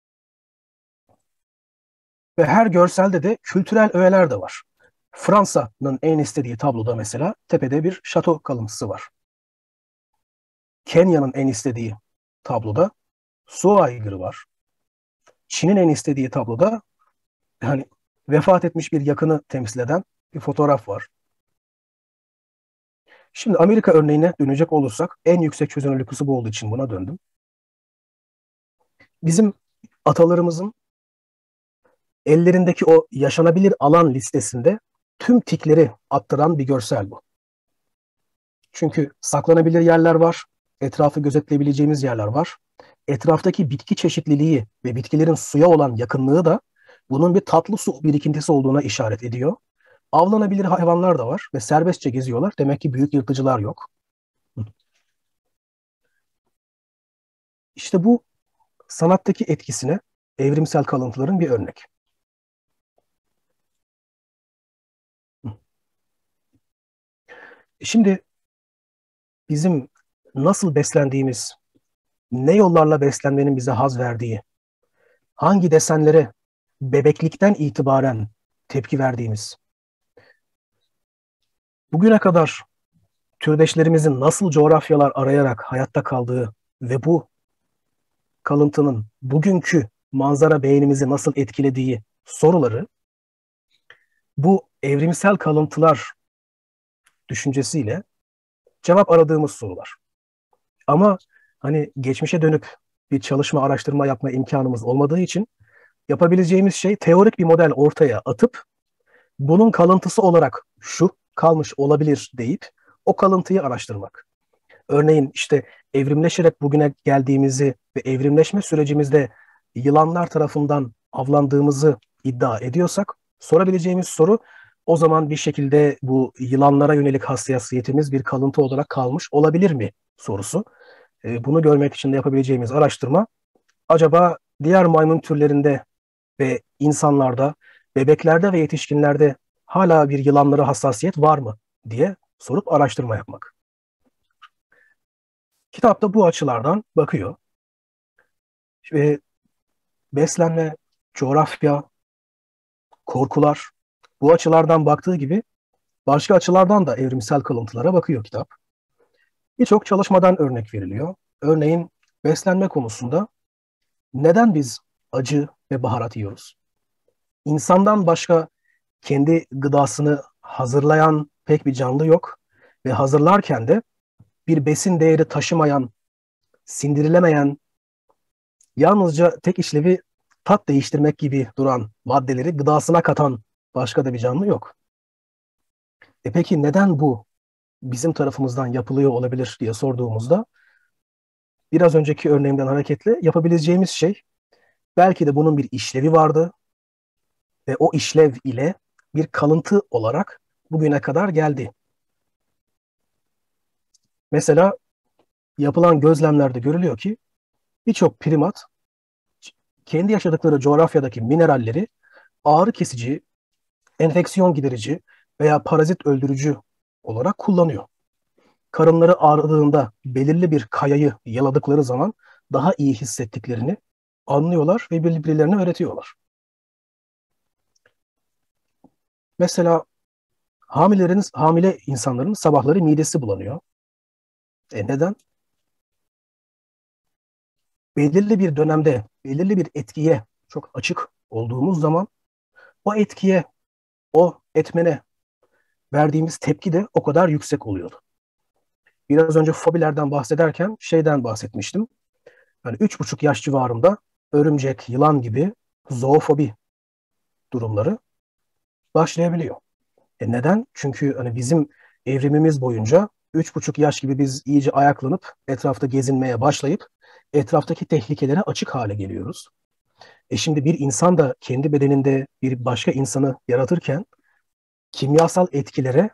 Ve her görselde de kültürel öğeler de var. Fransa'nın en istediği tabloda mesela tepede bir şato kalıntısı var. Kenya'nın en istediği tabloda su aygırı var. Çin'in en istediği tabloda yani vefat etmiş bir yakını temsil eden bir fotoğraf var. Şimdi Amerika örneğine dönecek olursak en yüksek çözünürlük hızı bu olduğu için buna döndüm. Bizim atalarımızın ellerindeki o yaşanabilir alan listesinde tüm tikleri attıran bir görsel bu. Çünkü saklanabilir yerler var, etrafı gözetleyebileceğimiz yerler var. Etraftaki bitki çeşitliliği ve bitkilerin suya olan yakınlığı da bunun bir tatlı su birikintisi olduğuna işaret ediyor. Avlanabilir hayvanlar da var ve serbestçe geziyorlar. Demek ki büyük yırtıcılar yok. İşte bu sanattaki etkisine evrimsel kalıntıların bir örnek. Şimdi bizim nasıl beslendiğimiz, ne yollarla beslenmenin bize haz verdiği, hangi desenlere bebeklikten itibaren tepki verdiğimiz, bugüne kadar türdeşlerimizin nasıl coğrafyalar arayarak hayatta kaldığı ve bu kalıntının bugünkü manzara beynimizi nasıl etkilediği soruları bu evrimsel kalıntılar düşüncesiyle cevap aradığımız sorular. Ama hani geçmişe dönüp bir çalışma, araştırma yapma imkanımız olmadığı için yapabileceğimiz şey teorik bir model ortaya atıp bunun kalıntısı olarak şu kalmış olabilir deyip o kalıntıyı araştırmak. Örneğin işte evrimleşerek bugüne geldiğimizi ve evrimleşme sürecimizde yılanlar tarafından avlandığımızı iddia ediyorsak sorabileceğimiz soru o zaman bir şekilde bu yılanlara yönelik hassasiyetimiz bir kalıntı olarak kalmış olabilir mi sorusu. E, bunu görmek için de yapabileceğimiz araştırma acaba diğer maymun türlerinde ve insanlarda, bebeklerde ve yetişkinlerde hala bir yılanlara hassasiyet var mı diye sorup araştırma yapmak. Kitapta bu açılardan bakıyor. Ve beslenme, coğrafya, korkular bu açılardan baktığı gibi başka açılardan da evrimsel kalıntılara bakıyor kitap. Birçok çalışmadan örnek veriliyor. Örneğin beslenme konusunda neden biz acı ve baharat yiyoruz? İnsandan başka kendi gıdasını hazırlayan pek bir canlı yok ve hazırlarken de bir besin değeri taşımayan, sindirilemeyen, yalnızca tek işlevi tat değiştirmek gibi duran maddeleri gıdasına katan başka da bir canlı yok. E peki neden bu bizim tarafımızdan yapılıyor olabilir diye sorduğumuzda biraz önceki örneğimden hareketle yapabileceğimiz şey belki de bunun bir işlevi vardı ve o işlev ile bir kalıntı olarak bugüne kadar geldi. Mesela yapılan gözlemlerde görülüyor ki birçok primat kendi yaşadıkları coğrafyadaki mineralleri ağrı kesici, enfeksiyon giderici veya parazit öldürücü olarak kullanıyor. Karınları ağrıdığında belirli bir kayayı yaladıkları zaman daha iyi hissettiklerini anlıyorlar ve birbirlerine öğretiyorlar. Mesela hamilelerin, hamile insanların sabahları midesi bulanıyor. E neden? Belirli bir dönemde, belirli bir etkiye çok açık olduğumuz zaman o etkiye, o etmene verdiğimiz tepki de o kadar yüksek oluyordu. Biraz önce fobilerden bahsederken şeyden bahsetmiştim. Yani üç buçuk yaş civarında örümcek, yılan gibi zoofobi durumları başlayabiliyor. E neden? Çünkü hani bizim evrimimiz boyunca üç buçuk yaş gibi biz iyice ayaklanıp etrafta gezinmeye başlayıp etraftaki tehlikelere açık hale geliyoruz. E şimdi bir insan da kendi bedeninde bir başka insanı yaratırken kimyasal etkilere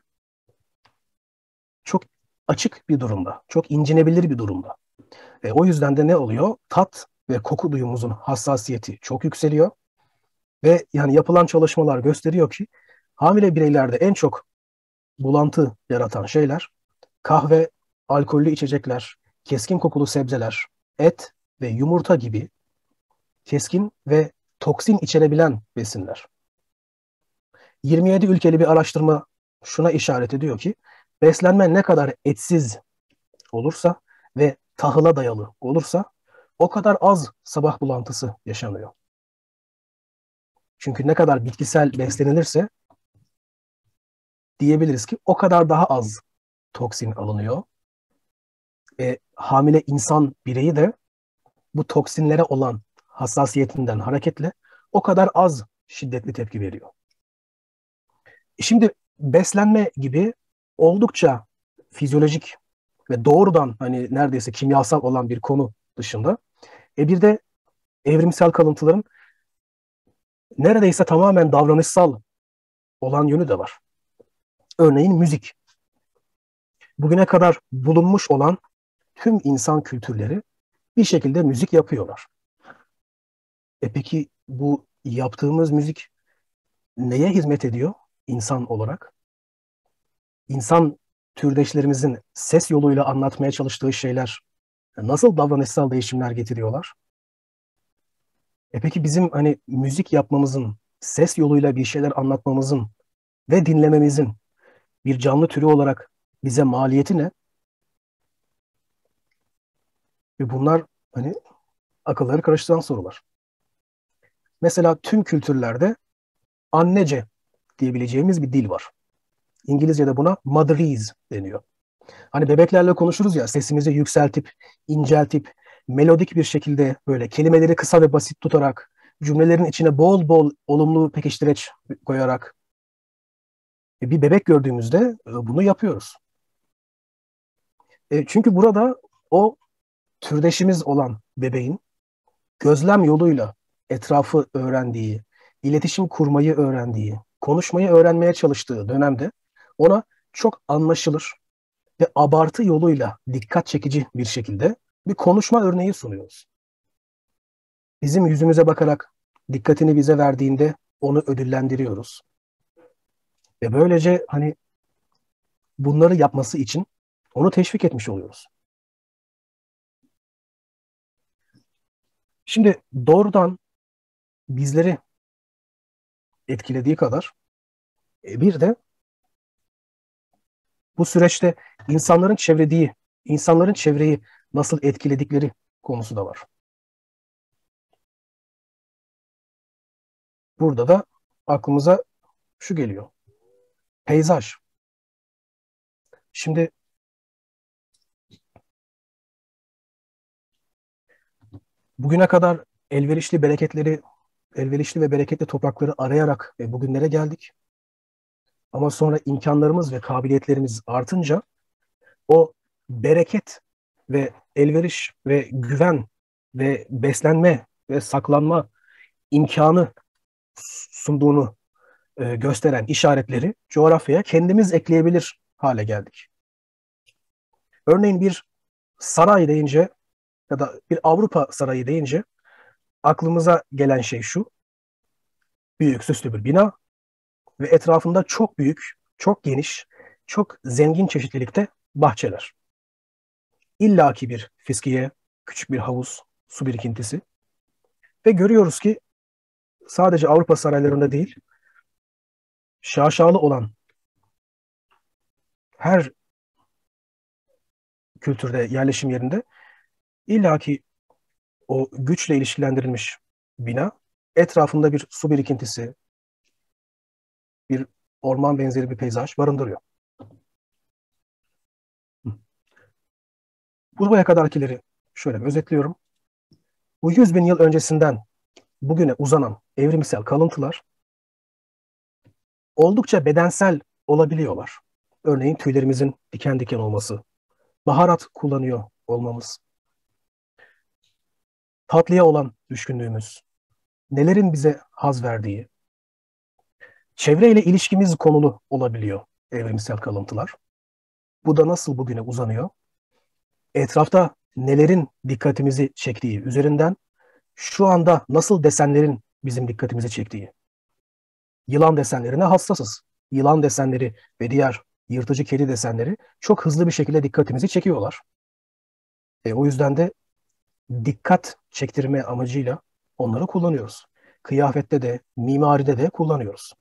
çok açık bir durumda, çok incinebilir bir durumda. E, o yüzden de ne oluyor? Tat ve koku duyumuzun hassasiyeti çok yükseliyor ve yani yapılan çalışmalar gösteriyor ki hamile bireylerde en çok bulantı yaratan şeyler kahve, alkollü içecekler, keskin kokulu sebzeler, et ve yumurta gibi keskin ve toksin içerebilen besinler. yirmi yedi ülkeli bir araştırma şuna işaret ediyor ki beslenme ne kadar etsiz olursa ve tahıla dayalı olursa o kadar az sabah bulantısı yaşanıyor. Çünkü ne kadar bitkisel beslenilirse diyebiliriz ki o kadar daha az toksin alınıyor. E, hamile insan bireyi de bu toksinlere olan hassasiyetinden hareketle o kadar az şiddetli tepki veriyor. E şimdi beslenme gibi oldukça fizyolojik ve doğrudan hani neredeyse kimyasal olan bir konu dışında e bir de evrimsel kalıntıların neredeyse tamamen davranışsal olan yönü de var. Örneğin müzik. Bugüne kadar bulunmuş olan tüm insan kültürleri bir şekilde müzik yapıyorlar. E peki bu yaptığımız müzik neye hizmet ediyor insan olarak? İnsan türdeşlerimizin ses yoluyla anlatmaya çalıştığı şeyler nasıl davranışsal değişimler getiriyorlar? E peki bizim hani müzik yapmamızın, ses yoluyla bir şeyler anlatmamızın ve dinlememizin bir canlı türü olarak bize maliyeti ne? Ve bunlar hani akılları karıştıran sorular. Mesela tüm kültürlerde annece diyebileceğimiz bir dil var. İngilizce'de buna motherese deniyor. Hani bebeklerle konuşuruz ya, sesimizi yükseltip, inceltip, melodik bir şekilde böyle kelimeleri kısa ve basit tutarak, cümlelerin içine bol bol olumlu pekiştireç koyarak e, bir bebek gördüğümüzde e, bunu yapıyoruz. E, çünkü burada o türdeşimiz olan bebeğin gözlem yoluyla etrafı öğrendiği, iletişim kurmayı öğrendiği, konuşmayı öğrenmeye çalıştığı dönemde ona çok anlaşılır ve abartı yoluyla dikkat çekici bir şekilde bir konuşma örneği sunuyoruz. Bizim yüzümüze bakarak dikkatini bize verdiğinde onu ödüllendiriyoruz. Ve böylece hani bunları yapması için onu teşvik etmiş oluyoruz. Şimdi doğrudan bizleri etkilediği kadar e, bir de bu süreçte insanların çevrediği, insanların çevreyi nasıl etkiledikleri konusu da var. Burada da aklımıza şu geliyor. Peyzaj. Şimdi bugüne kadar elverişli bereketleri, elverişli ve bereketli toprakları arayarak e, bugünlere geldik. Ama sonra imkanlarımız ve kabiliyetlerimiz artınca o bereket ve elveriş ve güven ve beslenme ve saklanma imkanı sunduğunu e, gösteren işaretleri coğrafyaya kendimiz ekleyebilir hale geldik. Örneğin bir saray deyince ya da bir Avrupa sarayı deyince aklımıza gelen şey şu: büyük süslü bir bina ve etrafında çok büyük, çok geniş, çok zengin çeşitlilikte bahçeler. İllaki bir fiskiye, küçük bir havuz, su birikintisi. Ve görüyoruz ki sadece Avrupa saraylarında değil, şaşalı olan her kültürde, yerleşim yerinde illaki o güçle ilişkilendirilmiş bina, etrafında bir su birikintisi, bir orman benzeri bir peyzaj barındırıyor. Buraya kadarkileri şöyle bir özetliyorum. Bu yüz bin yıl öncesinden bugüne uzanan evrimsel kalıntılar oldukça bedensel olabiliyorlar. Örneğin tüylerimizin diken diken olması, baharat kullanıyor olmamız, tatlıya olan düşkünlüğümüz, nelerin bize haz verdiği, çevreyle ilişkimiz konulu olabiliyor evrimsel kalıntılar. Bu da nasıl bugüne uzanıyor? Etrafta nelerin dikkatimizi çektiği üzerinden şu anda nasıl desenlerin bizim dikkatimizi çektiği. Yılan desenlerine hassasız. Yılan desenleri ve diğer yırtıcı kedi desenleri çok hızlı bir şekilde dikkatimizi çekiyorlar. E, o yüzden de dikkat çektirme amacıyla onları kullanıyoruz. Kıyafette de, mimaride de kullanıyoruz.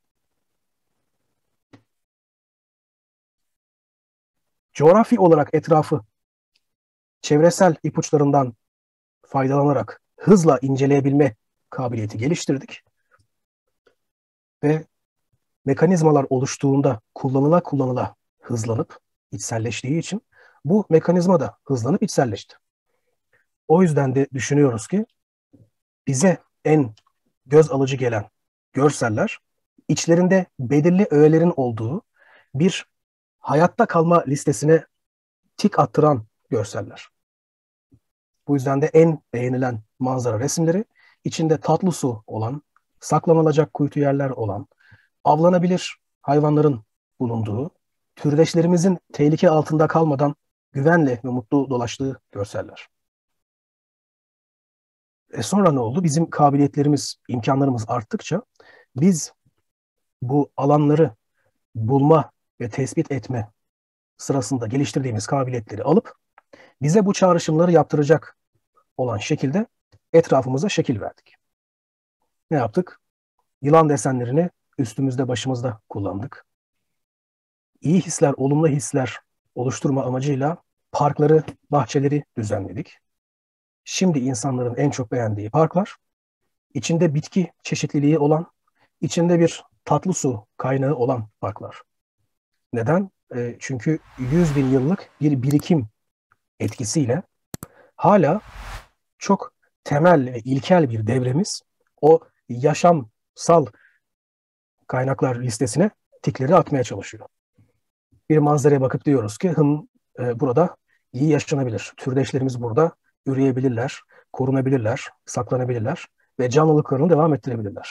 Coğrafi olarak etrafı çevresel ipuçlarından faydalanarak hızla inceleyebilme kabiliyeti geliştirdik. Ve mekanizmalar oluştuğunda kullanıla kullanıla hızlanıp içselleştiği için bu mekanizma da hızlanıp içselleşti. O yüzden de düşünüyoruz ki bize en göz alıcı gelen görseller içlerinde belirli öğelerin olduğu bir hayatta kalma listesine tik attıran görseller. Bu yüzden de en beğenilen manzara resimleri içinde tatlı su olan, saklanılacak kuytu yerler olan, avlanabilir hayvanların bulunduğu, türdeşlerimizin tehlike altında kalmadan güvenle ve mutlu dolaştığı görseller. E sonra ne oldu? Bizim kabiliyetlerimiz, imkanlarımız arttıkça biz bu alanları bulma ve tespit etme sırasında geliştirdiğimiz kabiliyetleri alıp bize bu çağrışımları yaptıracak olan şekilde etrafımıza şekil verdik. Ne yaptık? Yılan desenlerini üstümüzde, başımızda kullandık. İyi hisler, olumlu hisler oluşturma amacıyla parkları, bahçeleri düzenledik. Şimdi insanların en çok beğendiği parklar, içinde bitki çeşitliliği olan, içinde bir tatlı su kaynağı olan parklar. Neden? E, çünkü yüz bin yıllık bir birikim etkisiyle hala çok temel ve ilkel bir devremiz o yaşamsal kaynaklar listesine tikleri atmaya çalışıyor. Bir manzaraya bakıp diyoruz ki hım e, burada iyi yaşanabilir. Türdeşlerimiz burada üreyebilirler, korunabilirler, saklanabilirler ve canlılıklarını devam ettirebilirler.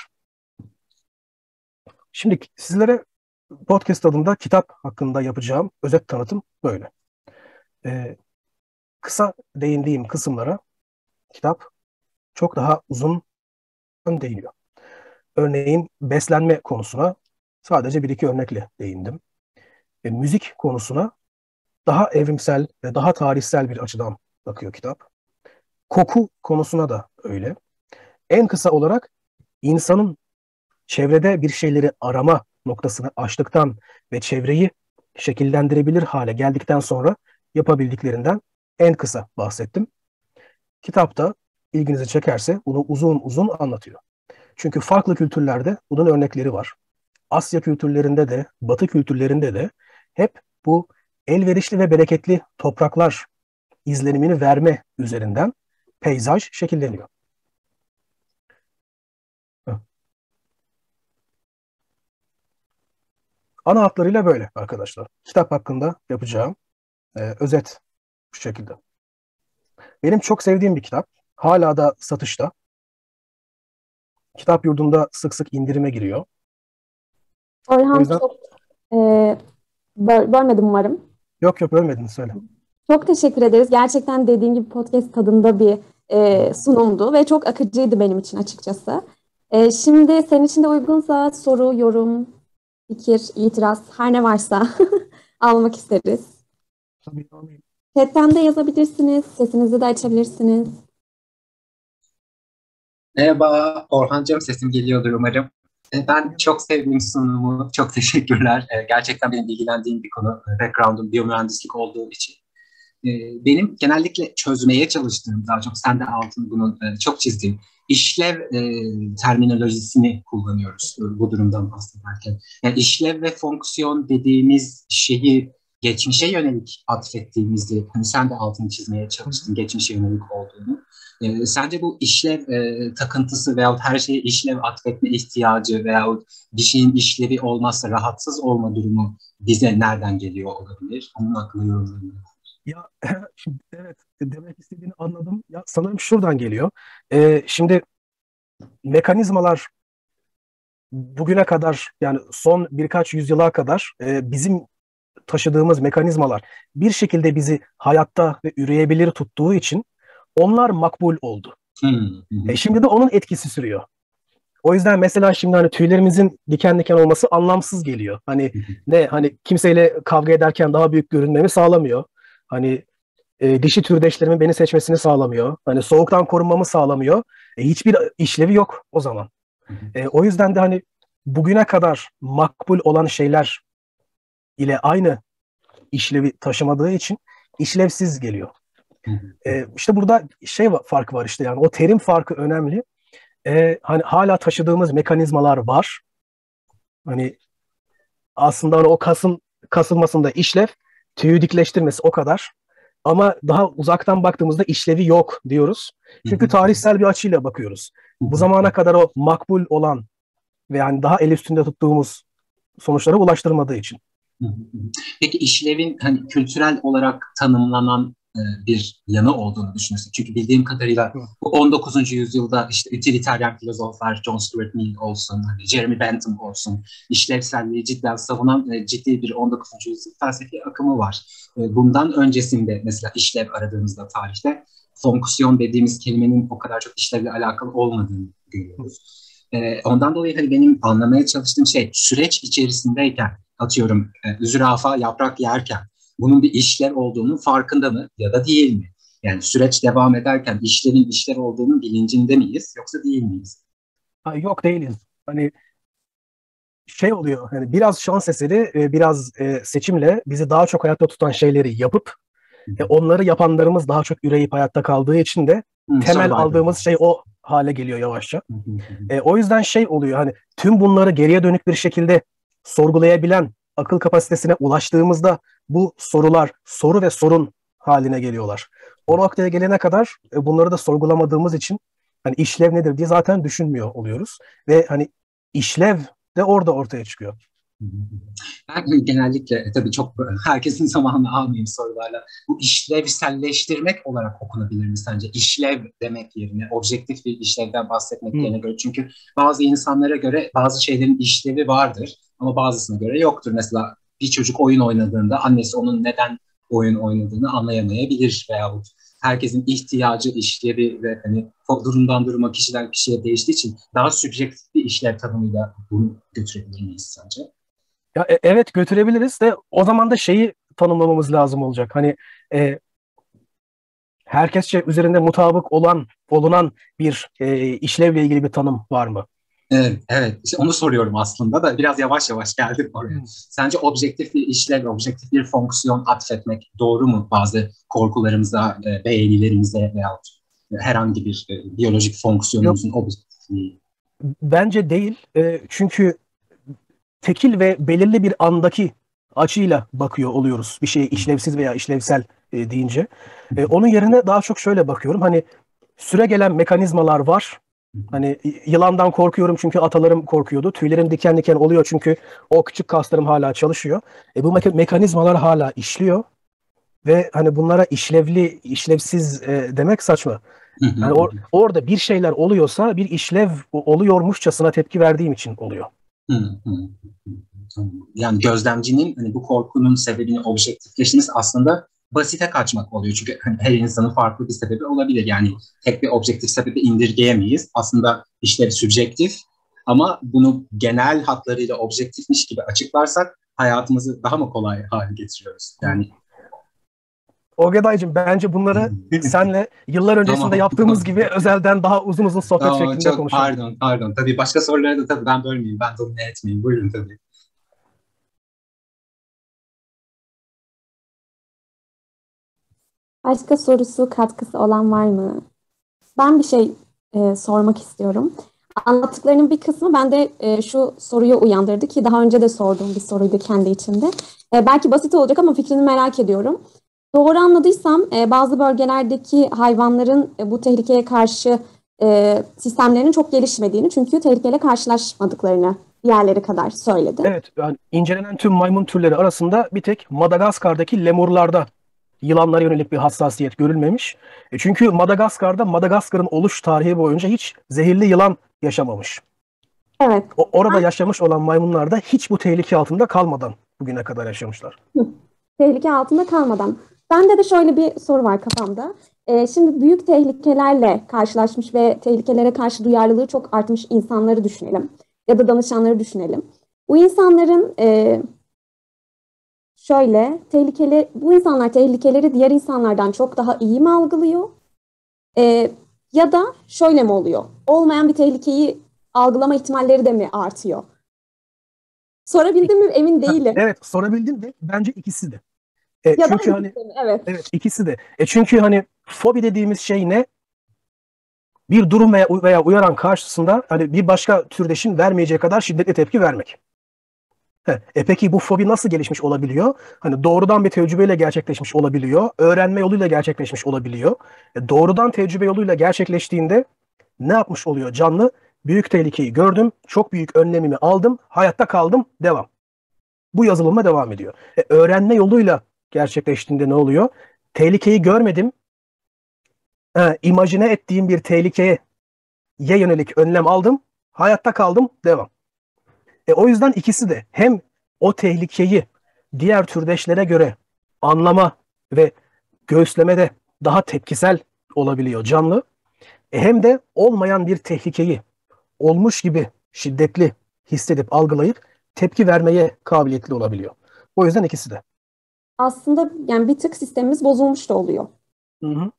Şimdi sizlere podcast adında kitap hakkında yapacağım özet tanıtım böyle. Ee, kısa değindiğim kısımlara kitap çok daha uzun değiniyor. Örneğin beslenme konusuna sadece bir iki örnekle değindim. E, müzik konusuna daha evrimsel ve daha tarihsel bir açıdan bakıyor kitap. Koku konusuna da öyle. En kısa olarak insanın çevrede bir şeyleri arama noktasını aştıktan ve çevreyi şekillendirebilir hale geldikten sonra yapabildiklerinden en kısa bahsettim. Kitapta ilginizi çekerse bunu uzun uzun anlatıyor. Çünkü farklı kültürlerde bunun örnekleri var. Asya kültürlerinde de, Batı kültürlerinde de hep bu elverişli ve bereketli topraklar izlenimini verme üzerinden peyzaj şekilleniyor. Ana hatlarıyla böyle arkadaşlar. Kitap hakkında yapacağım e, özet bu şekilde. Benim çok sevdiğim bir kitap. Hala da satışta. Kitap yurdunda sık sık indirime giriyor. O Orhan yüzden çok e, böl- bölmedim umarım. yok yok ölmedin söyle. Çok teşekkür ederiz. Gerçekten dediğin gibi podcast tadında bir e, sunumdu ve çok akıcıydı benim için açıkçası. E, şimdi senin için de uygunsa soru, yorum, fikir, itiraz her ne varsa almak isteriz. Tabii alayım. Chatten de yazabilirsiniz. Sesinizi de açabilirsiniz. Merhaba Orhancığım, sesim geliyordur umarım. E, Ben çok sevdim sunumu, çok teşekkürler. E, Gerçekten benim ilgilendiğim bir konu. E, Background'um biyomühendislik olduğu için. E, Benim genellikle çözmeye çalıştığım, daha çok sen de altını bunun e, çok çizdiğim, işlev e, terminolojisini kullanıyoruz e, bu durumdan bahsederken. Yani işlev ve fonksiyon dediğimiz şeyi geçmişe yönelik atfettiğimizde, hani sen de altını çizmeye çalıştın, geçmişe yönelik olduğunu. E, sence bu işlev e, takıntısı veyahut her şeye işlev atfetme ihtiyacı veyahut bir şeyin işlevi olmazsa rahatsız olma durumu bize nereden geliyor olabilir? Onun hakkında yorumlarını. Ya şimdi evet demek istediğini anladım. Ya sanırım şuradan geliyor. Ee, şimdi mekanizmalar bugüne kadar yani son birkaç yüzyıla kadar e, bizim taşıdığımız mekanizmalar bir şekilde bizi hayatta ve üreyebilir tuttuğu için onlar makbul oldu. Hı hı. E, şimdi de onun etkisi sürüyor. O yüzden mesela şimdi hani tüylerimizin diken diken olması anlamsız geliyor. Hani ne hani kimseyle kavga ederken daha büyük görünmemi sağlamıyor. Hani e, dişi türdeşlerimin beni seçmesini sağlamıyor. Hani soğuktan korunmamı sağlamıyor. E, hiçbir işlevi yok o zaman. E, o yüzden de hani bugüne kadar makbul olan şeyler ile aynı işlevi taşımadığı için işlevsiz geliyor. E, işte burada şey var, farkı var işte yani o terim farkı önemli. E, hani hala taşıdığımız mekanizmalar var. Hani aslında hani o kasın kasılmasında işlev, tüyü dikleştirmesi o kadar. Ama daha uzaktan baktığımızda işlevi yok diyoruz. Çünkü tarihsel bir açıyla bakıyoruz. Bu zamana kadar o makbul olan ve yani daha el üstünde tuttuğumuz sonuçlara ulaştırmadığı için. Peki işlevin hani kültürel olarak tanımlanan e, bir yanı olduğunu düşünüyorsun. Çünkü bildiğim kadarıyla bu on dokuzuncu yüzyılda işte utilitarian filozoflar John Stuart Mill olsun, hani Jeremy Bentham olsun, işlevselliği cidden savunan e, ciddi bir on dokuzuncu yüzyıl felsefi akımı var. E, bundan öncesinde mesela işlev aradığımızda tarihte fonksiyon dediğimiz kelimenin o kadar çok işlevle alakalı olmadığını görüyoruz. E, ondan dolayı hani benim anlamaya çalıştığım şey süreç içerisindeyken atıyorum e, zürafa yaprak yerken bunun bir işlev olduğunun farkında mı ya da değil mi? Yani süreç devam ederken işlevin işlev olduğunun bilincinde miyiz yoksa değil miyiz? Ha, yok değiliz. Hani şey oluyor, hani biraz şans eseri, e, biraz e, seçimle bizi daha çok hayatta tutan şeyleri yapıp e, onları yapanlarımız daha çok üreyip hayatta kaldığı için de Hmm, temel survivor. aldığımız şey o hale geliyor yavaşça. E, o yüzden şey oluyor, hani tüm bunları geriye dönük bir şekilde sorgulayabilen akıl kapasitesine ulaştığımızda bu sorular soru ve sorun haline geliyorlar. O noktaya gelene kadar e, bunları da sorgulamadığımız için hani işlev nedir diye zaten düşünmüyor oluyoruz ve hani işlev de orada ortaya çıkıyor. Ben genellikle e, tabii çok herkesin zamanını almayayım sorularla. Bu işlevselleştirmek olarak okunabilir mi sence? İşlev demek yerine objektif bir işlevden bahsetmek Hmm. yerine göre. Çünkü bazı insanlara göre bazı şeylerin işlevi vardır ama bazısına göre yoktur. Mesela bir çocuk oyun oynadığında annesi onun neden oyun oynadığını anlayamayabilir veyahut herkesin ihtiyacı, işlevi ve hani durumdan duruma, kişiden kişiye değiştiği için daha sübjektif bir işlev tanımıyla bunu götürebilir miyiz sence? Ya e, evet, götürebiliriz de o zaman da şeyi tanımlamamız lazım olacak. Hani e, herkesçe üzerinde mutabık olan olunan bir e, işlevle ilgili bir tanım var mı? Evet, evet. İşte onu soruyorum aslında da biraz yavaş yavaş geldim oraya. Hmm. Sence objektif bir işlev, objektif bir fonksiyon atfetmek doğru mu bazı korkularımıza, e, beğenilerimize veya herhangi bir e, biyolojik Yok, fonksiyonumuzun objektifliği? bence değil. E, çünkü tekil ve belirli bir andaki açıyla bakıyor oluyoruz bir şeye işlevsiz veya işlevsel e, deyince. E, onun yerine daha çok şöyle bakıyorum. Hani süre gelen mekanizmalar var. Hani yılandan korkuyorum çünkü atalarım korkuyordu. Tüylerim diken diken oluyor çünkü o küçük kaslarım hala çalışıyor. E, bu me- mekanizmalar hala işliyor ve hani bunlara işlevli, işlevsiz e, demek saçma. Yani or- orada bir şeyler oluyorsa bir işlev oluyormuşçasına tepki verdiğim için oluyor. Yani gözlemcinin hani bu korkunun sebebini objektifleştirmesi aslında basite kaçmak oluyor. Çünkü hani her insanın farklı bir sebebi olabilir. Yani tek bir objektif sebebi indirgeyemeyiz. Aslında işlev sübjektif ama bunu genel hatlarıyla objektifmiş gibi açıklarsak hayatımızı daha mı kolay hale getiriyoruz? Yani Ogeday'cığım, bence bunları senle yıllar öncesinde tamam. yaptığımız gibi özelden daha uzun uzun sohbet Tamam, şeklinde çok konuşalım. pardon, pardon. Tabii başka soruları da tabii ben bölmeyeyim, ben domine etmeyeyim. Buyurun tabii. Başka sorusu, katkısı olan var mı? Ben bir şey e, sormak istiyorum. Anlattıklarının bir kısmı bende e, şu soruyu uyandırdı ki daha önce de sorduğum bir soruydu kendi içimde. E, belki basit olacak ama fikrini merak ediyorum. Doğru anladıysam e, bazı bölgelerdeki hayvanların e, bu tehlikeye karşı e, sistemlerinin çok gelişmediğini, çünkü tehlikeyle karşılaşmadıklarını diğerleri kadar söyledin. Evet, yani incelenen tüm maymun türleri arasında bir tek Madagaskar'daki lemurlarda yılanlara yönelik bir hassasiyet görülmemiş. E çünkü Madagaskar'da Madagaskar'ın oluş tarihi boyunca hiç zehirli yılan yaşamamış. Evet. O, orada yaşamış olan maymunlar da hiç bu tehlike altında kalmadan bugüne kadar yaşamışlar. Hı. Tehlike altında kalmadan. Bende de şöyle bir soru var kafamda. Ee, şimdi büyük tehlikelerle karşılaşmış ve tehlikelere karşı duyarlılığı çok artmış insanları düşünelim. Ya da danışanları düşünelim. Bu insanların e, şöyle tehlikeli, bu insanlar tehlikeleri diğer insanlardan çok daha iyi mi algılıyor? E, ya da şöyle mi oluyor? Olmayan bir tehlikeyi algılama ihtimalleri de mi artıyor? Sorabildim mi emin değilim. Evet, sorabildin de bence ikisi de. E, Ya çünkü da hani ikisi de mi? Evet. evet, ikisi de. E çünkü hani fobi dediğimiz şey ne? Bir durum veya, veya uyaran karşısında hani bir başka türdeşin vermeyeceği kadar şiddetli tepki vermek. He, E peki bu fobi nasıl gelişmiş olabiliyor? Hani doğrudan bir tecrübeyle gerçekleşmiş olabiliyor. Öğrenme yoluyla gerçekleşmiş olabiliyor. E doğrudan tecrübe yoluyla gerçekleştiğinde ne yapmış oluyor canlı? Büyük tehlikeyi gördüm, çok büyük önlemimi aldım, hayatta kaldım, devam. Bu yazılımla devam ediyor. E, öğrenme yoluyla gerçekleştiğinde ne oluyor? Tehlikeyi görmedim, e, imajine ettiğim bir tehlikeye yönelik önlem aldım, hayatta kaldım, devam. E, o yüzden ikisi de hem o tehlikeyi diğer türdeşlere göre anlama ve göğüslemede daha tepkisel olabiliyor canlı. E, hem de olmayan bir tehlikeyi olmuş gibi şiddetli hissedip algılayıp tepki vermeye kabiliyetli olabiliyor. O yüzden ikisi de. aslında yani bir tık sistemimiz bozulmuş da oluyor. Hı hı.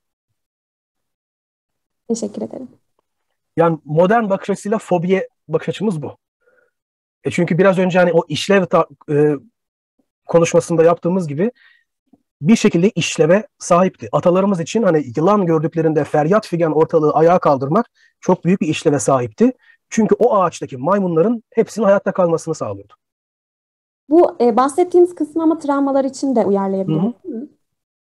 Teşekkür ederim. Yani modern bakış açısıyla fobiye bakış açımız bu. E çünkü biraz önce hani o işlev ta- e, konuşmasında yaptığımız gibi bir şekilde işleve sahipti. Atalarımız için hani yılan gördüklerinde feryat figan ortalığı ayağa kaldırmak çok büyük bir işleve sahipti. Çünkü o ağaçtaki maymunların hepsinin hayatta kalmasını sağlıyordu. Bu e, bahsettiğimiz kısmı ama travmalar için de Hı uyarlayabiliriz, hı. değil mi?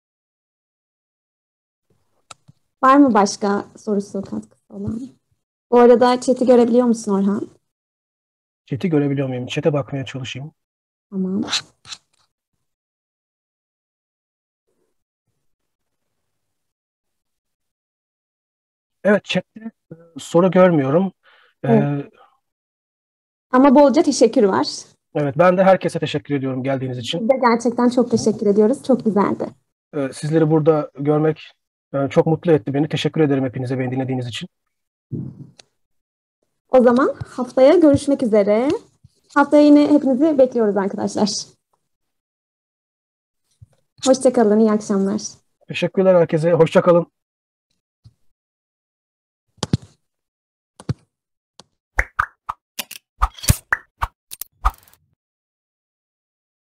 Var mı başka sorusu, katkısı olan? Bu arada chat'i görebiliyor musun Orhan? Chat'i görebiliyor muyum? Chat'e bakmaya çalışayım. Tamam. Evet, chat'te e, soru görmüyorum. Evet. Ee, Ama bolca teşekkür var. evet, ben de herkese teşekkür ediyorum geldiğiniz için. Biz de gerçekten çok teşekkür ediyoruz. Çok güzeldi. Ee, sizleri burada görmek e, çok mutlu etti beni. Teşekkür ederim hepinize beni dinlediğiniz için. O zaman haftaya görüşmek üzere. Haftaya yine hepinizi bekliyoruz arkadaşlar. Hoşça kalın, iyi akşamlar. Teşekkürler herkese. Hoşça kalın.